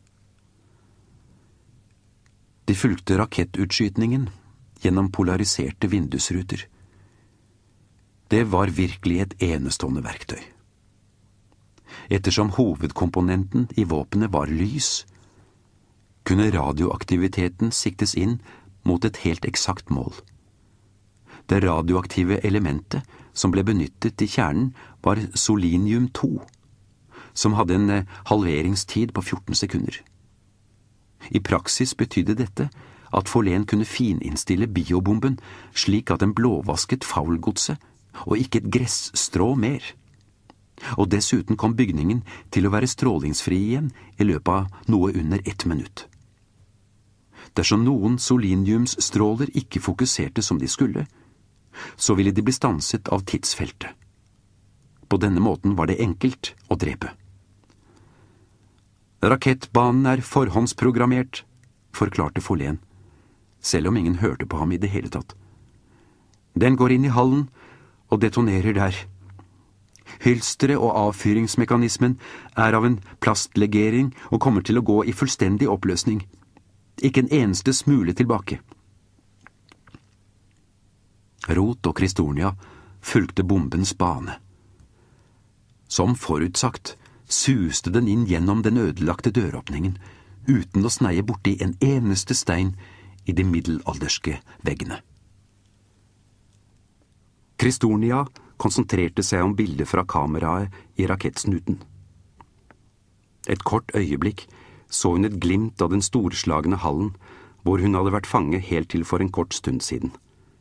De fulgte rakettutskytningen gjennom polariserte vindusruter. Det var virkelig et enestående verktøy. Ettersom hovedkomponenten i våpenet var lys, kunne radioaktiviteten siktes inn mot et helt eksakt mål. Det radioaktive elementet som ble benyttet i kjernen var solinium to, som hadde en halveringstid på fjorten sekunder. I praksis betydde dette at Follén kunne fininnstille biobomben slik at den blåvasket faulgodset og ikke et gressstrå mer. Og dessuten kom bygningen til å være strålingsfri igjen i løpet av noe under ett minutt. Dersom noen soliniumsstråler ikke fokuserte som de skulle, så ville de bli stanset av tidsfeltet. På denne måten var det enkelt å drepe. Rakettbanen er forhåndsprogrammert, forklarte Follén, selv om ingen hørte på ham i det hele tatt. Den går inn i hallen og detonerer der. Hylsteret og avfyringsmekanismen er av en plastlegering og kommer til å gå i fullstendig oppløsning. Ikke en eneste smule tilbake. Rot og Kristornia fulgte bombens bane. Som forutsagt suste den inn gjennom den ødelagte døråpningen, uten å sneie borti en eneste stein i de middelalderske veggene. Kristornia konsentrerte seg om bildet fra kameraet i rakettsnuten. Et kort øyeblikk så hun et glimt av den storslagne hallen, hvor hun hadde vært fange helt til for en kort stund siden.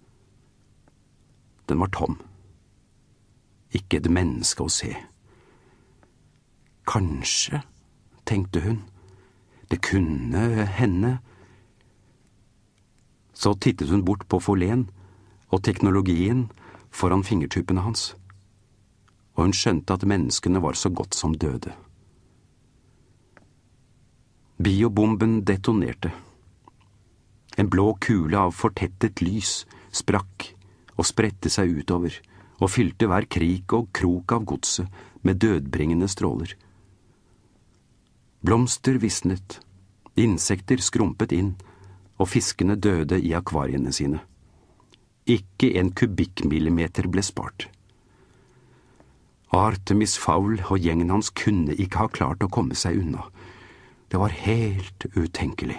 Den var tom. Ikke et menneske å se. Kanskje, tenkte hun, det kunne hende. Så tittet hun bort på Follén og teknologien foran fingertuppene hans, og hun skjønte at menneskene var så godt som døde. Biobomben detonerte. En blå kule av fortettet lys sprakk og spredte seg utover, og fylte hver krik og krok av godset med dødbringende stråler. Blomster visnet, insekter skrumpet inn, og fiskene døde i akvariene sine. Ikke en kubikkmillimeter ble spart. Artemis Fowl og gjengen hans kunne ikke ha klart å komme seg unna. Det var helt utenkelig.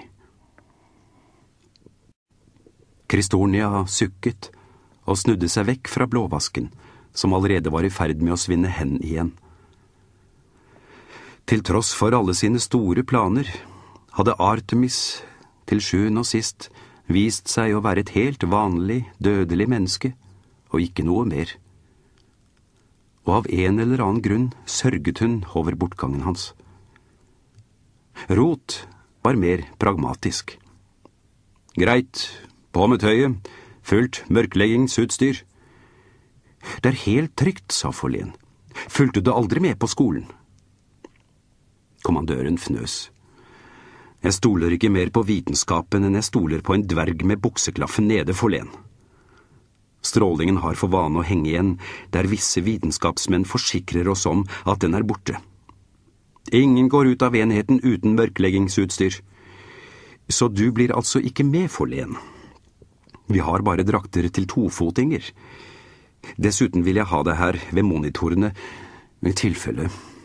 Kristornia sukket og snudde seg vekk fra blåvasken, som allerede var i ferd med å svinne hen igjen. Til tross for alle sine store planer hadde Artemis til sjuende og sist vist seg å være et helt vanlig, dødelig menneske, og ikke noe mer. Og av en eller annen grunn sørget hun over bortgangen hans. Rot var mer pragmatisk. Greit, på med tøyet, fullt mørkleggingsutstyr. Det er helt trygt, sa Follén. Fulgte du aldri med på skolen? Kommandøren fnøs. Jeg stoler ikke mer på vitenskapen enn jeg stoler på en dverg med bukseklaffen nede, Follén. Strålingen har for vane å henge igjen der visse vitenskapsmenn forsikrer oss om at den er borte. Ingen går ut av enheten uten mørkleggingsutstyr. Så du blir altså ikke med, Follén. Vi har bare drakter til tofotinger. Dessuten vil jeg ha deg her ved monitorene, i tilfelle.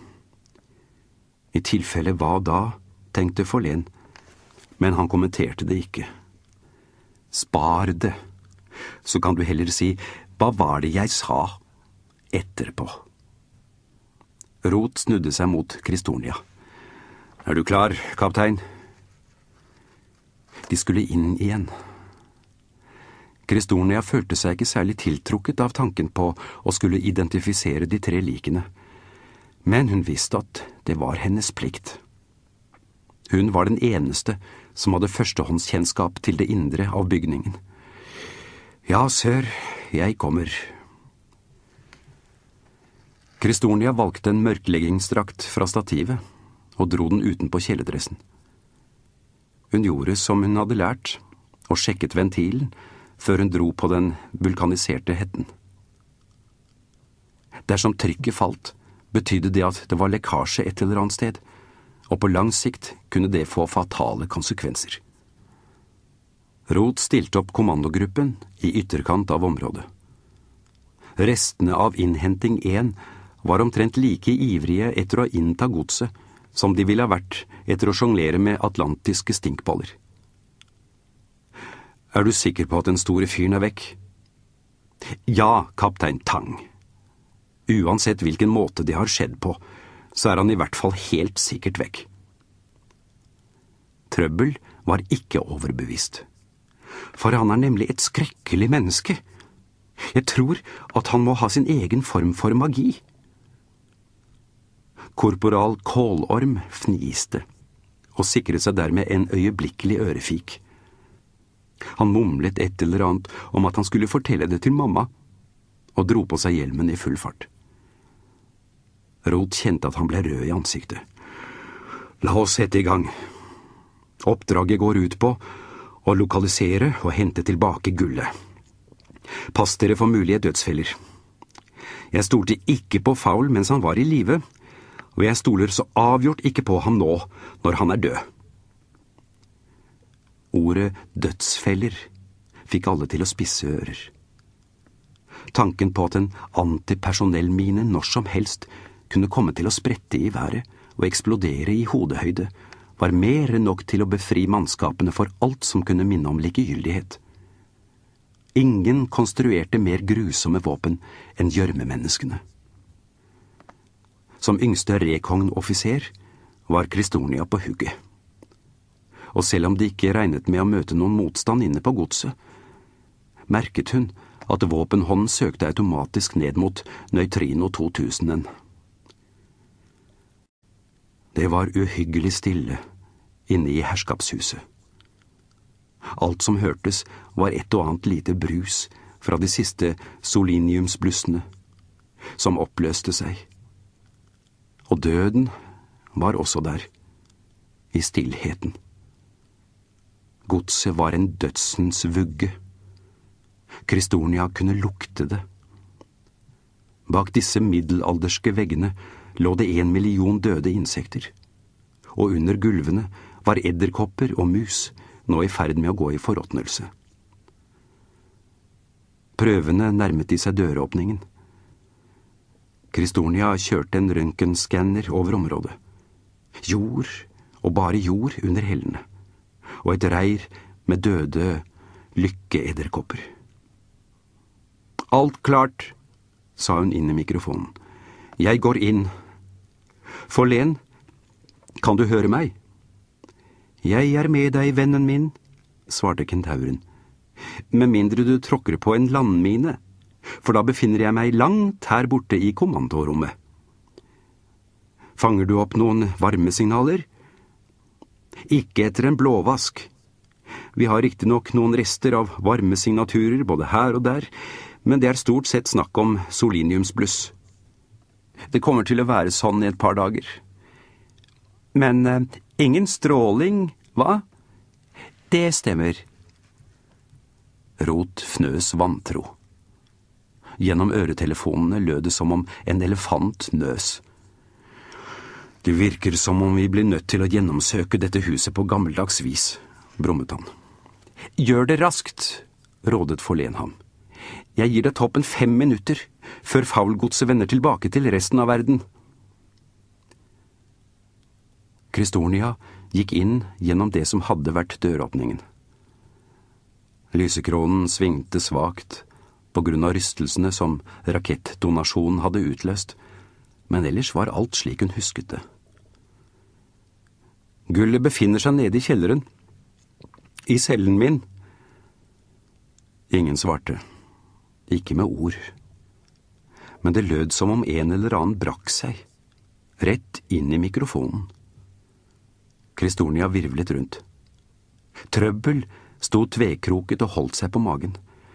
I tilfelle hva da, tenkte Follén, men han kommenterte det ikke. Spar det, så kan du heller si, hva var det jeg sa, etterpå. Rot snudde seg mot Kristornia. Er du klar, kaptein? De skulle inn igjen. Kristornia følte seg ikke særlig tiltrukket av tanken på å skulle identifisere de tre likene, men hun visste at det var hennes plikt. Hun var den eneste som hadde førstehåndskjennskap til det indre av bygningen. Ja, sør, jeg kommer. Kristornia valgte en mørkleggingsdrakt fra stativet og dro den utenpå kjeledressen. Hun gjorde som hun hadde lært, og sjekket ventilen før hun dro på den vulkaniserte hetten. Dersom trykket falt, betydde det at det var lekkasje et eller annet sted, og på lang sikt kunne det få fatale konsekvenser. Rot stilte opp kommandogruppen i ytterkant av området. Restene av innhenting én var omtrent like ivrige etter å innta godset som de ville ha vært etter å sjonglere med atlantiske stinkballer. Er du sikker på at den store fyren er vekk? Ja, kaptein Tang. Uansett hvilken måte det har skjedd på, så er han i hvert fall helt sikkert vekk. Trøbbel var ikke overbevist. For han er nemlig et skrekkelig menneske. Jeg tror at han må ha sin egen form for magi. Korporal Kålorm fniste, og sikret seg dermed en øyeblikkelig ørefik. Han mumlet et eller annet om at han skulle fortelle det til mamma, og dro på seg hjelmen i full fart. Rot kjente at han ble rød i ansiktet. La oss sette i gang. Oppdraget går ut på å lokalisere og hente tilbake gullet. Pass dere for mulige dødsfeller. Jeg stolte ikke på Fowl mens han var i live, og jeg stoler så avgjort ikke på ham nå, når han er død. Ordet dødsfeller fikk alle til å spisse ører. Tanken på at en antipersonellmine når som helst kunne komme til å sprette i været og eksplodere i hodehøyde, var mer enn nok til å befri mannskapene for alt som kunne minne om likegyldighet. Ingen konstruerte mer grusomme våpen enn gjørmemenneskene. Som yngste rekogn-offiser var Kristonia på hugget. Og selv om de ikke regnet med å møte noen motstand inne på godset, merket hun at våpenhånden søkte automatisk ned mot Neutrino to tusen. Det var uhyggelig stille inne i herskapshuset. Alt som hørtes var et og annet lite brus fra de siste soliniumsblussene, som oppløste seg. Og døden var også der, i stillheten. Godset var en dødsens vugge. Kristonia kunne lukte det. Bak disse middelalderske veggene lå det en million døde insekter, og under gulvene var edderkopper og mus nå i ferd med å gå i forråtnelse. Prøvene nærmet de seg døråpningen. Kristonia kjørte en røntgenskanner over området. Jord, og bare jord under hellene, og et reir med døde lykkeedderkopper. Alt klart, sa hun inn i mikrofonen. Jeg går inn. Forlen, kan du høre meg? Jeg er med deg, vennen min, svarte kentauren. Med mindre du tråkker på en landmine, for da befinner jeg meg langt her borte i kommandorommet. Fanger du opp noen varmesignaler? Ikke etter en blåvask. Vi har riktig nok noen rester av varmesignaturer både her og der, men det er stort sett snakk om soliniumsbluss. Det kommer til å være sånn i et par dager. Men eh, ingen stråling, hva? Det stemmer. Rot fnøs vantro. Gjennom øretelefonene lød det som om en elefant nøs. Det virker som om vi blir nødt til å gjennomsøke dette huset på gammeldags vis, brummet han. Gjør det raskt, rådet Forlen ham. Jeg gir deg toppen fem minutter, før faulgodset vender tilbake til resten av verden. Kristonia gikk inn gjennom det som hadde vært døråpningen. Lysekronen svingte svagt på grunn av rystelsene som rakettdonasjonen hadde utløst, men ellers var alt slik hun husket det. Gullet befinner seg nede i kjelleren. I cellen min. Ingen svarte. Ikke med ord. Men det lød som om en eller annen brakk seg, rett inn i mikrofonen. Kristonia virvlet rundt. Trøbbel sto tvekroket og holdt seg på magen.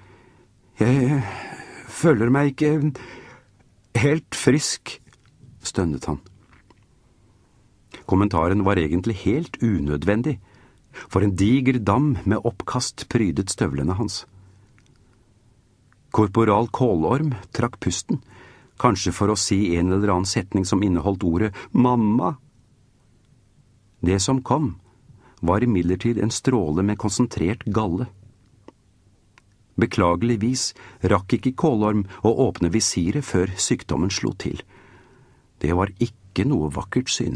Jeg føler meg ikke helt frisk, stønnet han. Kommentaren var egentlig helt unødvendig, for en diger dam med oppkast prydet støvlene hans. Korporal Kålorm trakk pusten, kanskje for å si en eller annen setning som inneholdt ordet «mamma». Det som kom, var imidlertid en stråle med konsentrert galle. Beklageligvis rakk ikke Kålorm å åpne visiret før sykdommen slo til. Det var ikke noe vakkert syn.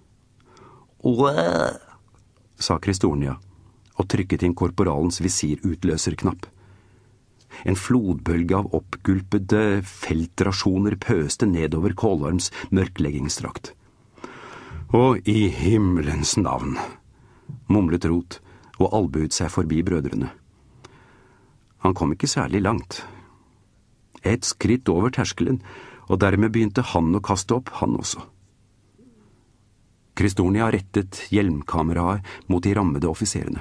«Åh», sa Kristonia, og trykket inn korporalens visirutløserknapp. En flodbølge av oppgulpede feltrasjoner pøste nedover Kålorms mørkleggingsdrakt. «Og i himmelens navn», mumlet Rot og albuet seg forbi brødrene. Han kom ikke særlig langt. Et skritt over terskelen, og dermed begynte han å kaste opp, han også. Kristonia rettet hjelmkameraet mot de rammede offiserene.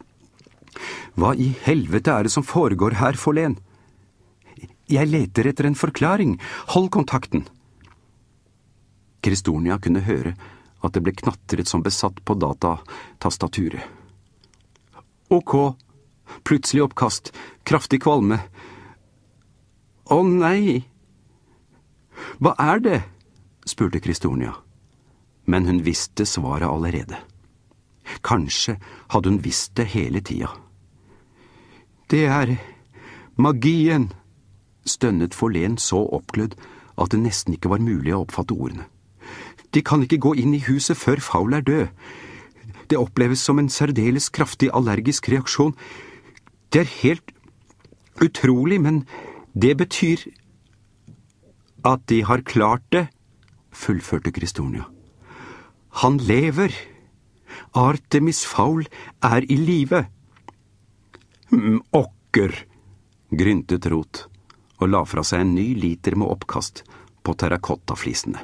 Hva i helvete er det som foregår her, Forlen? Jeg leter etter en forklaring. Hold kontakten. Kristonia kunne høre at det ble knatret som besatt på datatastaturet. Ok, plutselig oppkast, kraftig kvalme. Å nei! Hva er det? Spurte Kristonia. Men hun visste svaret allerede. Kanskje hadde hun visst det hele tida. Det er magien, stønnet Forlen så oppglødd at det nesten ikke var mulig å oppfatte ordene. De kan ikke gå inn i huset før Fowl er død. Det oppleves som en særdeles kraftig allergisk reaksjon. Det er helt utrolig, men det betyr at de har klart det, fullførte Kristonia. Han lever. Artemis Fowl er i live. Mm, okker, gryntet Rot, og la fra seg en ny liter med oppkast på terrakottaflisene.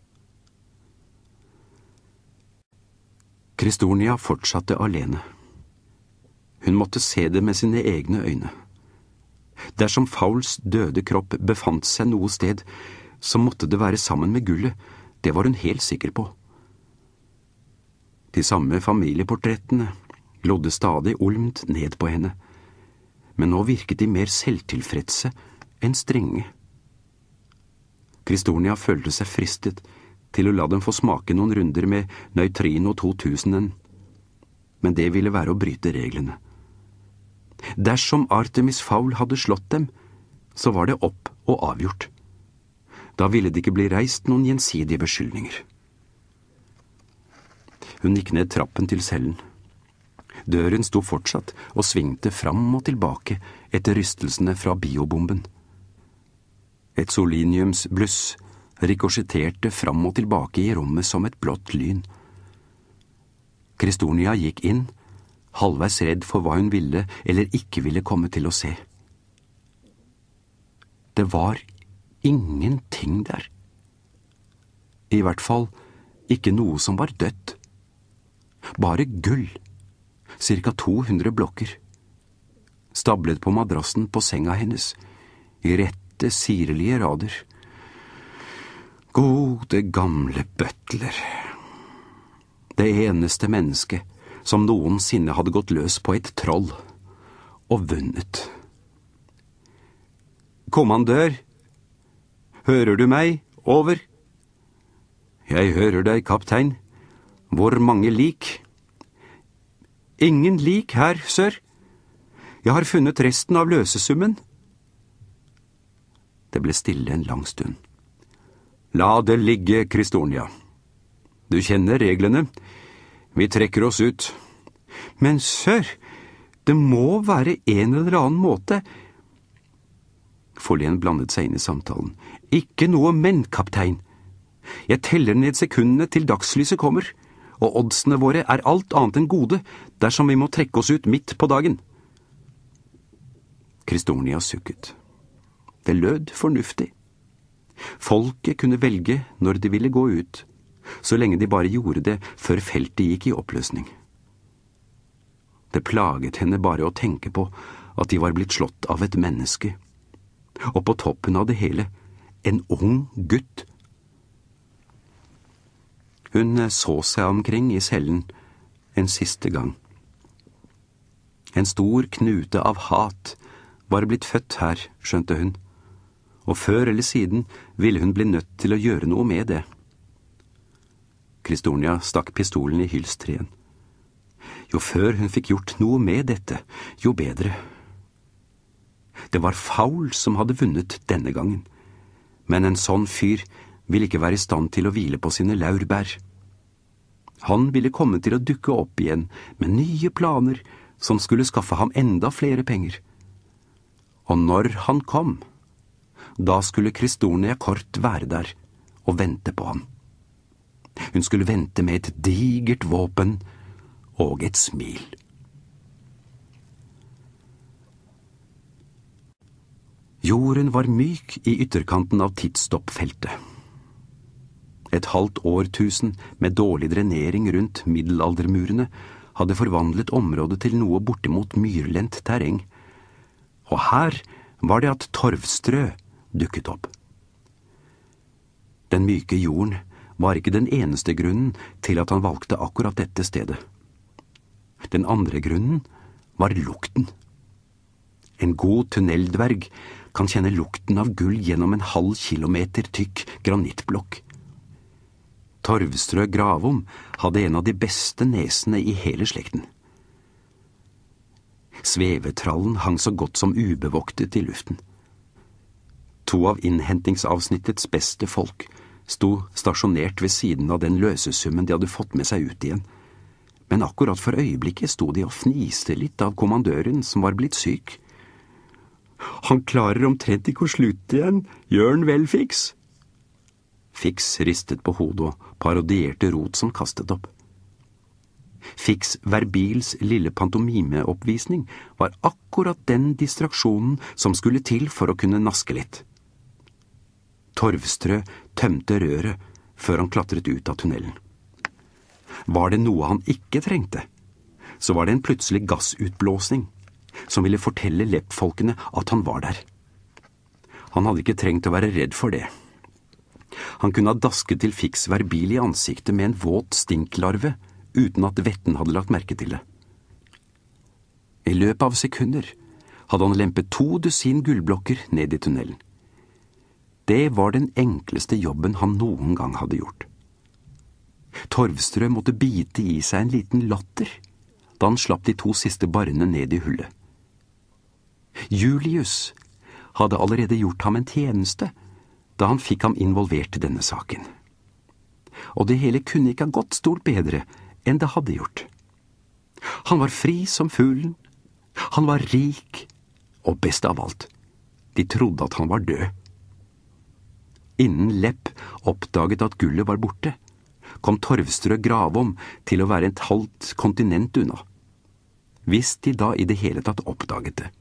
Kristonia fortsatte alene. Hun måtte se det med sine egne øyne. Dersom Fowls døde kropp befant seg noe sted, så måtte det være sammen med gullet, det var hun helt sikker på. De samme familieportrettene lodde stadig olmt ned på henne, men nå virket de mer selvtilfredse enn strenge. Kristonia følte seg fristet til å la dem få smake noen runder med Neutrino to tusen, men det ville være å bryte reglene. Dersom Artemis Fowl hadde slått dem, så var det opp og avgjort. Da ville det ikke bli reist noen gjensidige beskyldninger. Hun gikk ned trappen til cellen. Døren sto fortsatt og svingte fram og tilbake etter rystelsene fra biobomben. Et soliniumsbluss rikosjetterte fram og tilbake i rommet som et blått lyn. Kristonia gikk inn, halvveis redd for hva hun ville eller ikke ville komme til å se. Det var ingenting der. I hvert fall ikke noe som var dødt. Bare gull, cirka to hundre blokker, stablet på madrassen på senga hennes, i rette, sirelige rader. Gode, gamle butler. Det eneste mennesket som noensinne hadde gått løs på et troll, og vunnet. Kommandør, hører du meg? Over. Jeg hører deg, kaptein. Hvor mange lik? Ingen lik her, sør. Jeg har funnet resten av løsesummen. Det ble stille en lang stund. La det ligge, Kristonia. Du kjenner reglene. Vi trekker oss ut. Men sør, det må være en eller annen måte. Forlen blandet seg inn i samtalen. Ikke noe men, kaptein. Jeg teller ned sekundene til dagslyset kommer, og oddsene våre er alt annet enn gode dersom vi må trekke oss ut midt på dagen. Kristonia sukket. Det lød fornuftig. Folket kunne velge når de ville gå ut, så lenge de bare gjorde det før feltet gikk i oppløsning. Det plaget henne bare å tenke på at de var blitt slått av et menneske, og på toppen av det hele, en ung gutt. Hun så seg omkring i cellen en siste gang. En stor knute av hat var blitt født her, skjønte hun, og før eller siden ville hun bli nødt til å gjøre noe med det. Kristonia stakk pistolen i hylstreen. Jo før hun fikk gjort noe med dette, jo bedre. Det var Fowl som hadde vunnet denne gangen, men en sånn fyr ville ikke være i stand til å hvile på sine laurbær. Han ville komme til å dukke opp igjen med nye planer som skulle skaffe ham enda flere penger. Og når han kom, da skulle Kristonia Kort være der og vente på ham. Hun skulle vente med et digert våpen og et smil. Jorden var myk i ytterkanten av tidsstoppfeltet. Et halvt årtusen med dårlig drenering rundt middelaldermurene hadde forvandlet området til noe bortimot myrlendt terreng. Og her var det at torvstrø dukket opp. Den myke jorden var ikke den eneste grunnen til at han valgte akkurat dette stedet. Den andre grunnen var lukten. En god tunneldverg kan kjenne lukten av gull gjennom en halv kilometer tykk granittblokk. Torvstrø Gravom hadde en av de beste nesene i hele slekten. Svevetrallen hang så godt som ubevoktet i luften. To av innhentingsavsnittets beste folk sto stasjonert ved siden av den løsesummen de hadde fått med seg ut igjen. Men akkurat for øyeblikket sto de og fniste litt av kommandøren som var blitt syk. «Han klarer omtrent ikke å slutte igjen, gjør han vel, Fix?» Fix ristet på hodet og parodierte Rot som kastet opp. Fix Verbils lille pantomimeoppvisning var akkurat den distraksjonen som skulle til for å kunne naske litt. Torvstrø tømte røret før han klatret ut av tunnelen. Var det noe han ikke trengte, så var det en plutselig gassutblåsning som ville fortelle leppfolkene at han var der. Han hadde ikke trengt å være redd for det. Han kunne ha dasket til Fix Verbil i ansiktet med en våt stinklarve uten at vetten hadde lagt merke til det. I løpet av sekunder hadde han lempet to dusin gullblokker ned i tunnelen. Det var den enkleste jobben han noen gang hadde gjort. Torvstrø måtte bite i seg en liten latter da han slapp de to siste barrene ned i hullet. Julius hadde allerede gjort ham en tjeneste da han fikk ham involvert i denne saken. Og det hele kunne ikke ha gått stort bedre enn det hadde gjort. Han var fri som fuglen, han var rik, og best av alt, de trodde at han var død. Innen Lepp oppdaget at gullet var borte, kom Torvstrø Gravom til å være et halvt kontinent unna, hvis de da i det hele tatt oppdaget det.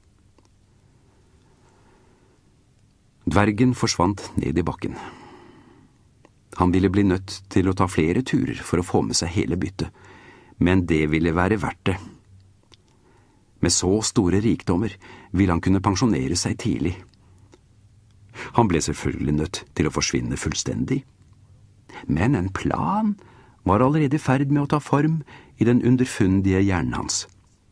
Dvergen forsvant ned i bakken. Han ville bli nødt til å ta flere turer for å få med seg hele byttet, men det ville være verdt det. Med så store rikdommer ville han kunne pensjonere seg tidlig. Han ble selvfølgelig nødt til å forsvinne fullstendig, men en plan var allerede i ferd med å ta form i den underfundige hjernen hans.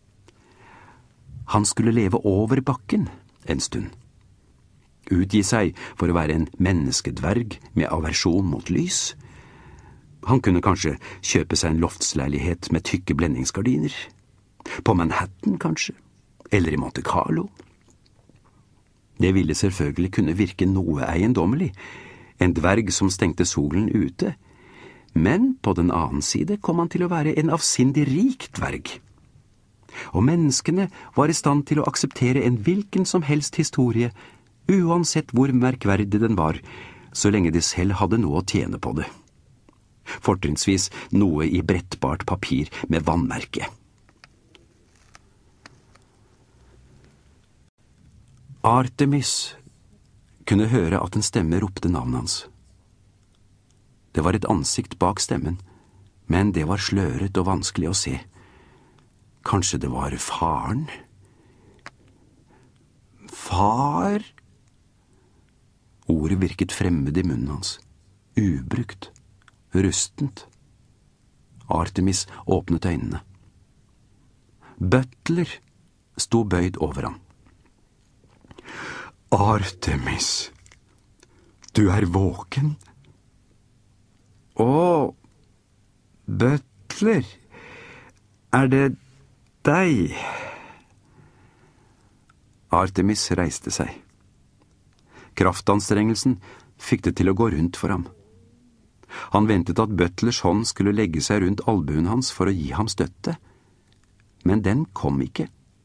Han skulle leve over bakken en stund. Utgi seg for å være en menneskedverg med aversjon mot lys. Han kunne kanskje kjøpe seg en loftsleilighet med tykke blendingsgardiner. På Manhattan, kanskje, eller i Monte Carlo. Det ville selvfølgelig kunne virke noe eiendommelig, en dverg som stengte solen ute, men på den annen side kom han til å være en avsindig rik dverg. Og menneskene var i stand til å akseptere en hvilken som helst historie, uansett hvor merkverdig den var, så lenge de selv hadde noe å tjene på det. Fortrinnsvis noe i brettbart papir med vannmerke. Artemis kunne høre at en stemme ropte navnet hans. Det var et ansikt bak stemmen, men det var sløret og vanskelig å se. Kanskje det var faren? Far? Ordet virket fremmed i munnen hans, ubrukt, rustent. Artemis åpnet øynene. Butler sto bøyd over ham. Artemis, du er våken? Å, Butler, er det deg? Artemis reiste seg. Kraftanstrengelsen fikk det til å gå rundt for ham. Han ventet at Butlers hånd skulle legge seg rundt albuen hans for å gi ham støtte, men den kom ikke.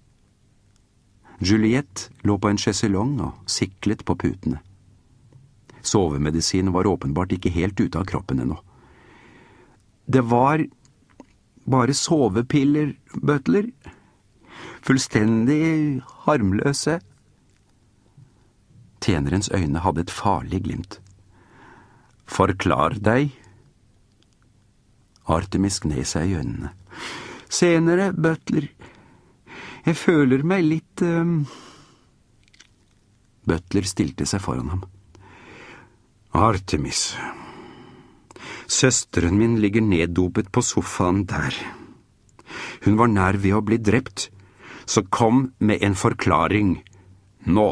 Juliette lå på en chaiselong og siklet på putene. Sovemedisinen var åpenbart ikke helt ute av kroppen ennå. Det var bare sovepiller, Butler. Fullstendig harmløse. Tjenerens øyne hadde et farlig glimt. Forklar deg. Artemis gned seg i øynene. Senere, Butler. Jeg føler meg litt... Um... Butler stilte seg foran ham. Artemis, søsteren min ligger neddopet på sofaen der. Hun var nær ved å bli drept, så kom med en forklaring nå.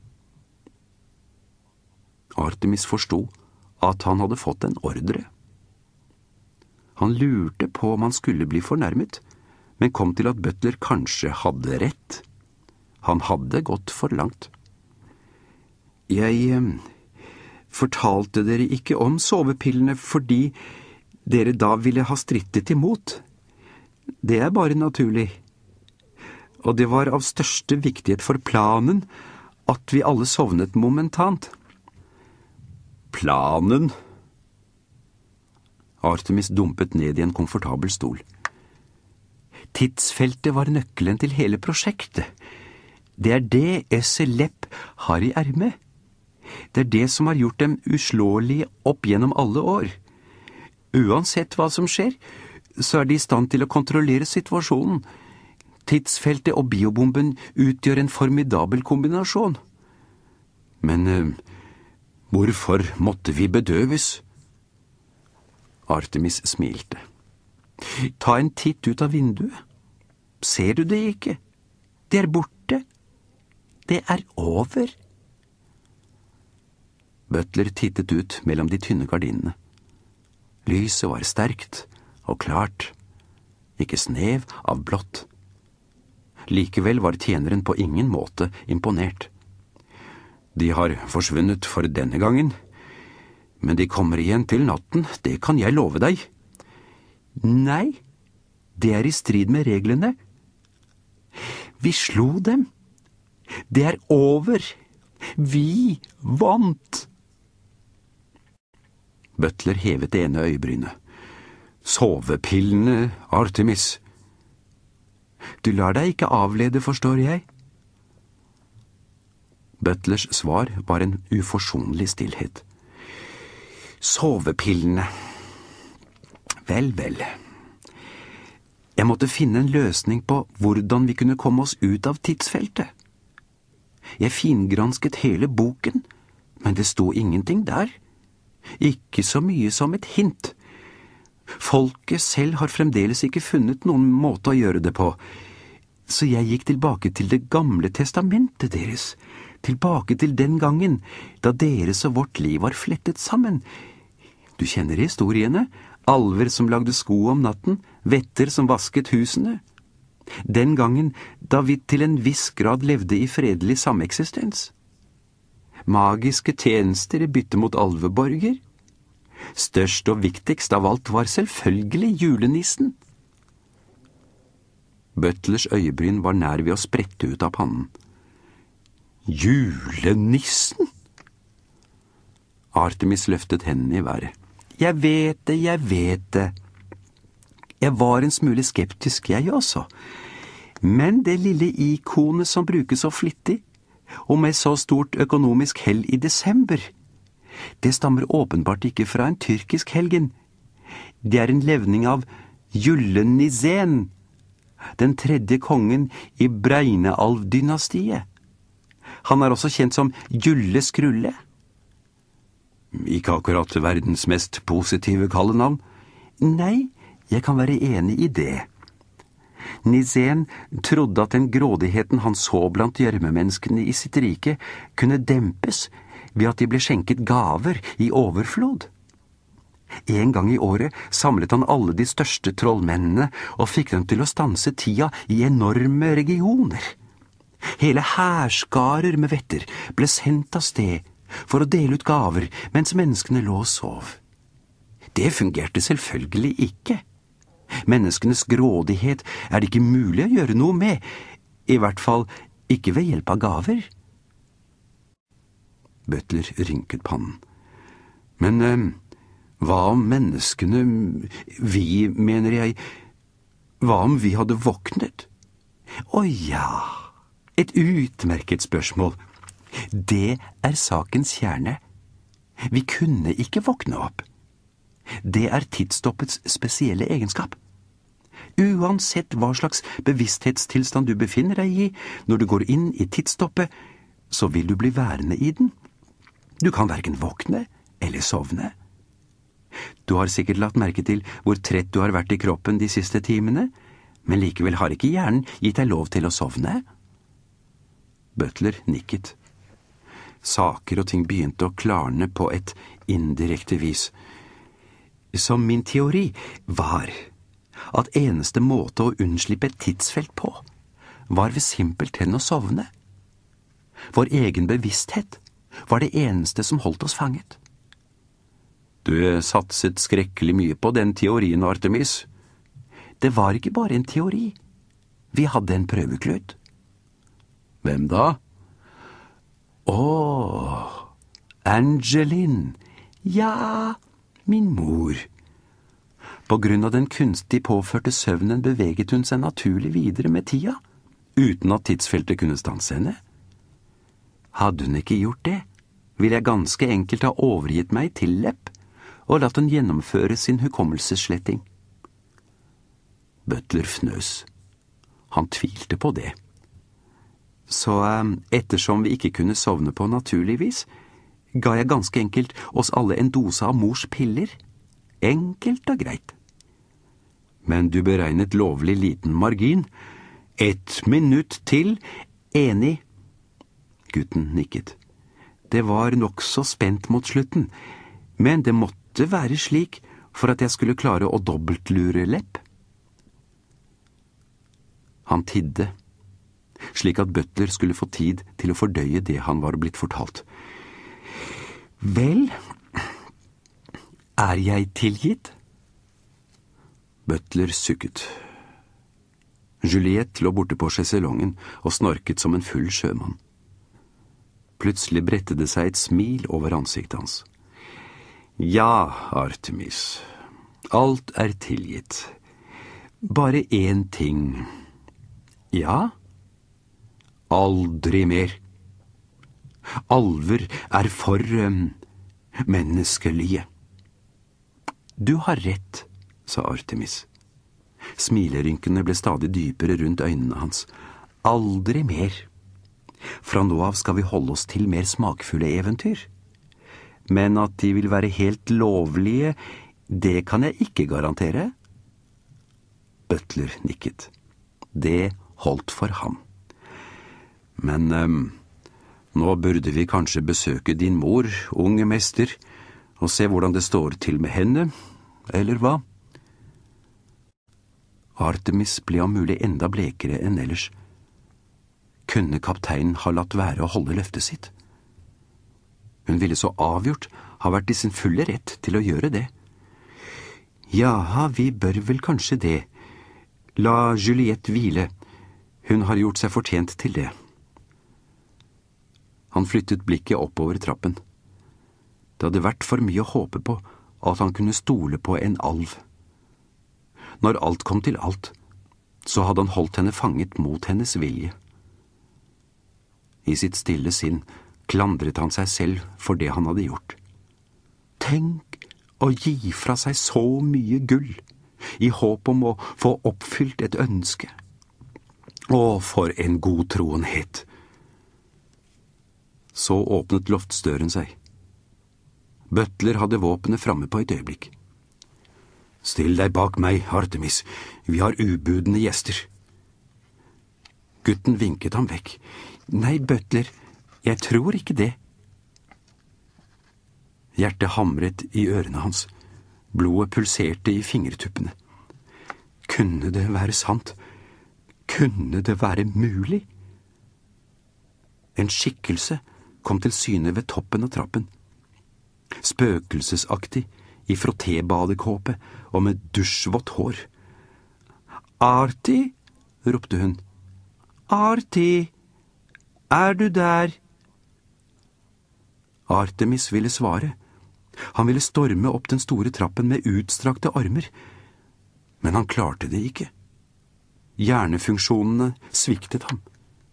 Artemis forstod at han hadde fått en ordre. Han lurte på om han skulle bli fornærmet, men kom til at Butler kanskje hadde rett. Han hadde gått for langt. Jeg eh, fortalte dere ikke om sovepillene fordi dere da ville ha strittet imot. Det er bare naturlig. Og det var av største viktighet for planen at vi alle sovnet momentant. Planen? Artemis dumpet ned i en komfortabel stol. Tidsfeltet var nøkkelen til hele prosjektet. Det er det Esselep har i ermet. Det er det som har gjort dem uslåelige opp gjennom alle år. Uansett hva som skjer, så er de i stand til å kontrollere situasjonen. Tidsfeltet og biobomben utgjør en formidabel kombinasjon. Men eh, hvorfor måtte vi bedøves? Artemis smilte. Ta en titt ut av vinduet. Ser du det ikke? Det er borte. Det er over. Butler tittet ut mellom de tynne gardinene. Lyset var sterkt og klart, ikke snev av blått. Likevel var tjeneren på ingen måte imponert. De har forsvunnet for denne gangen, men de kommer igjen til natten, det kan jeg love deg. Nei, det er i strid med reglene. Vi slo dem. Det er over. Vi vant. Butler hevet det ene øyebrynet. Sovepillene, Artemis. Du lar deg ikke avlede, forstår jeg. Butlers svar var en uforsonlig stillhet. Sovepillene. Vel, vel. Jeg måtte finne en løsning på hvordan vi kunne komme oss ut av tidsfeltet. Jeg fingransket hele boken, men det sto ingenting der. Ikke så mye som et hint. Folket selv har fremdeles ikke funnet noen måte å gjøre det på, så jeg gikk tilbake til det gamle testamentet deres, tilbake til den gangen da deres og vårt liv var flettet sammen. Du kjenner historiene, alver som lagde sko om natten, vetter som vasket husene. Den gangen da vi til en viss grad levde i fredelig sameksistens. Magiske tjenester i bytte mot alveborger. Størst og viktigst av alt var selvfølgelig julenissen. Butlers øyebryn var nær ved å sprette ut av pannen. Julenissen? Artemis løftet hendene i været. Jeg vet det, jeg vet det. Jeg var en smule skeptisk, jeg også. Men det lille ikonet som brukes så flittig, og med så stort økonomisk hell i desember, det stammer åpenbart ikke fra en tyrkisk helgen. Det er en levning av Julenissen, den tredje kongen i Breinealv-dynastiet. Han er også kjent som Julle Skrulle. Ikke akkurat verdens mest positive kallenavn. Nei, jeg kan være enig i det. Nissen trodde at den grådigheten han så blant gjørmemenneskene i sitt rike kunne dempes ved at de ble skjenket gaver i overflod. En gang i året samlet han alle de største trollmennene og fikk dem til å stanse tida i enorme regioner. Hele hærskarer med vetter ble sendt av sted for å dele ut gaver mens menneskene lå og sov. Det fungerte selvfølgelig ikke. Menneskenes grådighet er det ikke mulig å gjøre noe med, i hvert fall ikke ved hjelp av gaver. Butler rynket pannen. Men eh, hva om menneskene, vi, mener jeg, hva om vi hadde våknet? Å ja, et utmerket spørsmål. Det er sakens kjerne. Vi kunne ikke våkne opp. Det er tidsstoppets spesielle egenskap. Uansett hva slags bevissthetstilstand du befinner deg i, når du går inn i tidsstoppet, så vil du bli værende i den. Du kan hverken våkne eller sovne. Du har sikkert lagt merke til hvor trett du har vært i kroppen de siste timene, men likevel har ikke hjernen gitt deg lov til å sovne. Butler nikket. Saker og ting begynte å klarne på et indirekte vis. Som min teori var at eneste måte å unnslippe et tidsfelt på var ved simpelthen å sovne. Vår egen bevissthet, var det eneste som holdt oss fanget. Du satset skrekkelig mye på den teorien, Artemis. Det var ikke bare en teori. Vi hadde en prøveklut. Hvem da? Åh, Angeline. Ja, min mor. På grunn av den kunstig påførte søvnen beveget hun seg naturlig videre med tida, uten at tidsfeltet kunne stanse henne. Hadde hun ikke gjort det, ville jeg ganske enkelt ha overgitt meg til Lepp og latt hun gjennomføre sin hukommelsessletting. Butler fnøs. Han tvilte på det. Så ettersom vi ikke kunne sovne på naturlig vis, ga jeg ganske enkelt oss alle en dose av mors piller. Enkelt og greit. Men du beregnet lovlig liten margin. Ett minutt til. Enig. Gutten nikket. Det var nok så spent mot slutten, men det måtte være slik for at jeg skulle klare å dobbeltlure Lepp. Han tidde, slik at Butler skulle få tid til å fordøye det han var blitt fortalt. Vel, er jeg tilgitt? Butler sukket. Juliette lå borte på sjeselongen og snorket som en full sjømann. Plutselig brettet det seg et smil over ansiktet hans. Ja, Artemis, alt er tilgitt. Bare én ting. Ja? Aldri mer. Alver er for um, menneskelige. Du har rett, sa Artemis. Smilerynkene ble stadig dypere rundt øynene hans. Aldri mer. Fra nå av skal vi holde oss til mer smakfulle eventyr. Men at de vil være helt lovlige, det kan jeg ikke garantere. Butler nikket. Det holdt for ham. Men um, nå burde vi kanskje besøke din mor, unge mester, og se hvordan det står til med henne, eller hva? Artemis ble om mulig enda blekere enn ellers. Kunne kapteinen ha latt være å holde løftet sitt? Hun ville så avgjort ha vært i sin fulle rett til å gjøre det. Ja, vi bør vel kanskje det. La Juliette hvile. Hun har gjort seg fortjent til det. Han flyttet blikket oppover trappen. Det hadde vært for mye å håpe på at han kunne stole på en alv. Når alt kom til alt, så hadde han holdt henne fanget mot hennes vilje. I sitt stille sinn klandret han seg selv for det han hadde gjort. Tenk å gi fra seg så mye gull, i håp om å få oppfylt et ønske. Å, for en godtroenhet! Så åpnet loftsdøren seg. Butler hadde våpenet framme på et øyeblikk. Still deg bak meg, Artemis, vi har ubudne gjester. Gutten vinket ham vekk. Nei, Butler, jeg tror ikke det. Hjertet hamret i ørene hans. Blodet pulserte i fingertuppene. Kunne det være sant? Kunne det være mulig? En skikkelse kom til syne ved toppen av trappen. Spøkelsesaktig, i frottébadekåpe og med dusjvått hår. Arti, ropte hun. Arti, er du der? Artemis ville svare. Han ville storme opp den store trappen med utstrakte armer. Men han klarte det ikke. Hjernefunksjonene sviktet ham.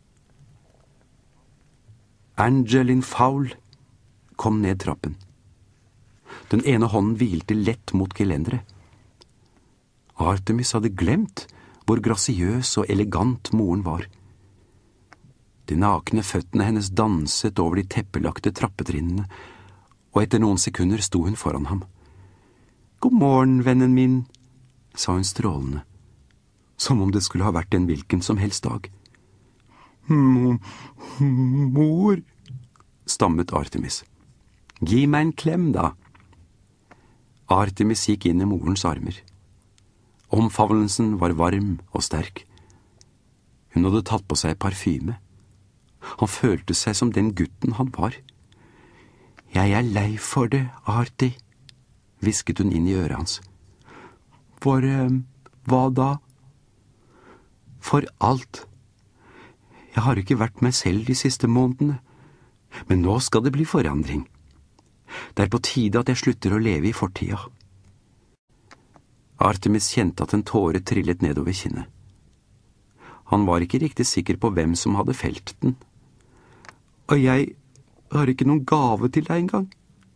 Angeline Fowle kom ned trappen. Den ene hånden hvilte lett mot gelenderet. Artemis hadde glemt hvor grasiøs og elegant moren var. De nakne føttene hennes danset over de teppelagte trappetrinnene, og etter noen sekunder sto hun foran ham. «God morgen, vennen min», sa hun strålende, som om det skulle ha vært en hvilken som helst dag. «Mor», stammet Artemis. «Gi meg en klem, da». Artemis gikk inn i morens armer. Omfavnelsen var varm og sterk. Hun hadde tatt på seg parfyme. Han følte seg som den gutten han var. Jeg er lei for det, Arti, hvisket hun inn i øret hans. For eh, hva da? For alt. Jeg har ikke vært meg selv de siste månedene, men nå skal det bli forandring. Det er på tide at jeg slutter å leve i fortida. Artemis kjente at en tåre trillet nedover kinnet. Han var ikke riktig sikker på hvem som hadde felt den. Og jeg har ikke noen gave til deg engang.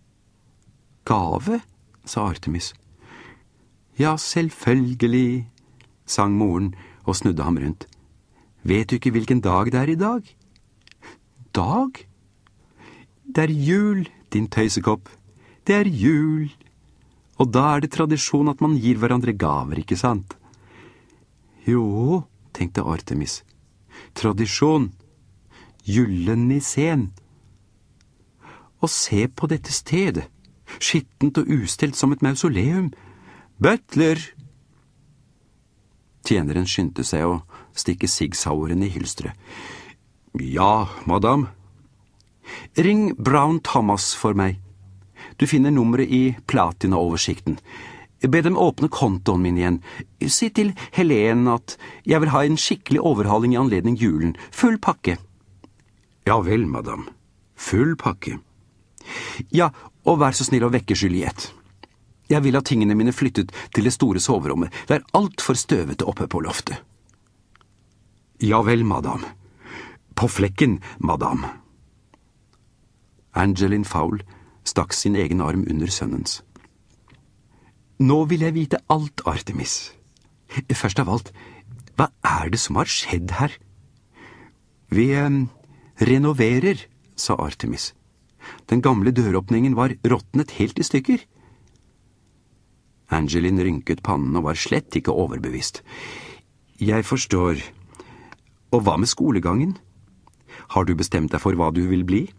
Gave? Sa Artemis. Ja, selvfølgelig, sang moren og snudde ham rundt. Vet du ikke hvilken dag det er i dag? Dag? Det er jul, din tøysekopp. Det er jul. Og da er det tradisjon at man gir hverandre gaver, ikke sant? Jo, tenkte Artemis. Tradisjon. Julenissen. Og se på dette stedet. Skittent og ustelt som et mausoleum. Butler! Tjeneren skyndte seg å stikke siggsauren i hylstret. Ja, madame. Ring Brown Thomas for meg. Du finner nummeret i platinaoversikten. Be dem åpne kontoen min igjen. Si til Helen at jeg vil ha en skikkelig overhaling i anledning julen. Full pakke. Ja vel, madame. Full pakke. Ja, og vær så snill å vekke Juliette. Jeg vil ha tingene mine flyttet til det store soverommet. Det er alt for støvete oppe på loftet. Ja vel, madame. På flekken, madame. Angeline Fowle stakk sin egen arm under sønnens. Nå vil jeg vite alt, Artemis. Først av alt, hva er det som har skjedd her? Vi eh, renoverer, sa Artemis. Den gamle døråpningen var råtnet helt i stykker. Angeline rynket pannen og var slett ikke overbevist. Jeg forstår. Og hva med skolegangen? Har du bestemt deg for hva du vil bli?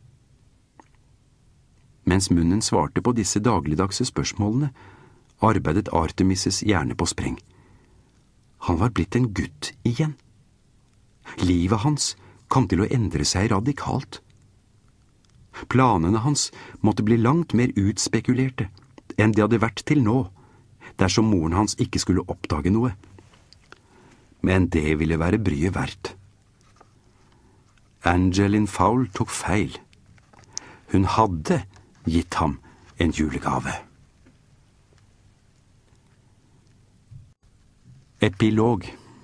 Mens munnen svarte på disse dagligdagse spørsmålene, arbeidet Artemis' hjerne på spreng. Han var blitt en gutt igjen. Livet hans kom til å endre seg radikalt. Planene hans måtte bli langt mer utspekulerte enn de hadde vært til nå, dersom moren hans ikke skulle oppdage noe. Men det ville være bryet verdt. Angeline Fowle tok feil. Hun hadde gitt ham en julegave. Epilog.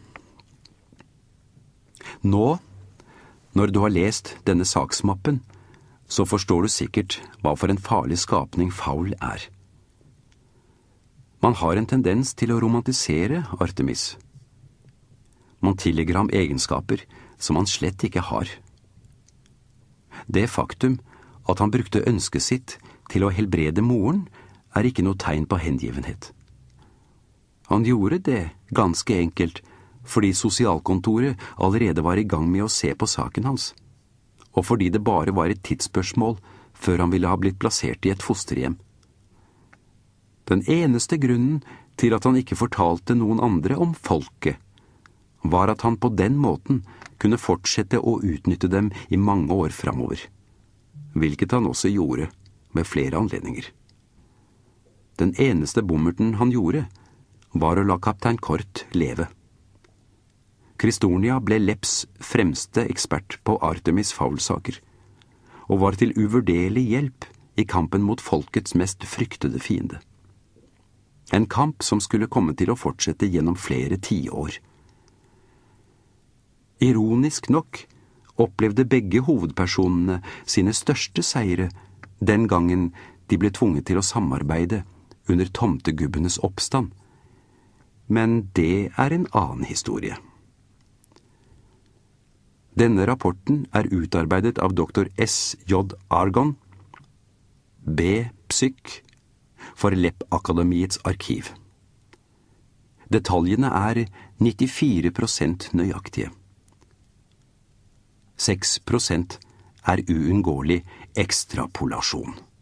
Nå, når du har lest denne saksmappen, så forstår du sikkert hva for en farlig skapning Fowle er. Man har en tendens til å romantisere Artemis. Man tillegger ham egenskaper som han slett ikke har. Det faktum at han brukte ønsket sitt til å helbrede moren, er ikke noe tegn på hengivenhet. Han gjorde det ganske enkelt fordi sosialkontoret allerede var i gang med å se på saken hans, og fordi det bare var et tidsspørsmål før han ville ha blitt plassert i et fosterhjem. Den eneste grunnen til at han ikke fortalte noen andre om folket, var at han på den måten kunne fortsette å utnytte dem i mange år framover, hvilket han også gjorde ved flere anledninger. Den eneste bommerten han gjorde, var å la kaptein Kort leve. Kristonia ble Lepps fremste ekspert på Artemis Fowle-saker, og var til uvurderlig hjelp i kampen mot folkets mest fryktede fiende. En kamp som skulle komme til å fortsette gjennom flere tiår. Ironisk nok opplevde begge hovedpersonene sine største seire den gangen de ble tvunget til å samarbeide under tomtegubbenes oppstand. Men det er en annen historie. Denne rapporten er utarbeidet av doktor S J Argon, B Psyk, for Lepp-akademiets arkiv. Detaljene er nittifire prosent nøyaktige. seks prosent er uunngåelig ekstrapolasjon.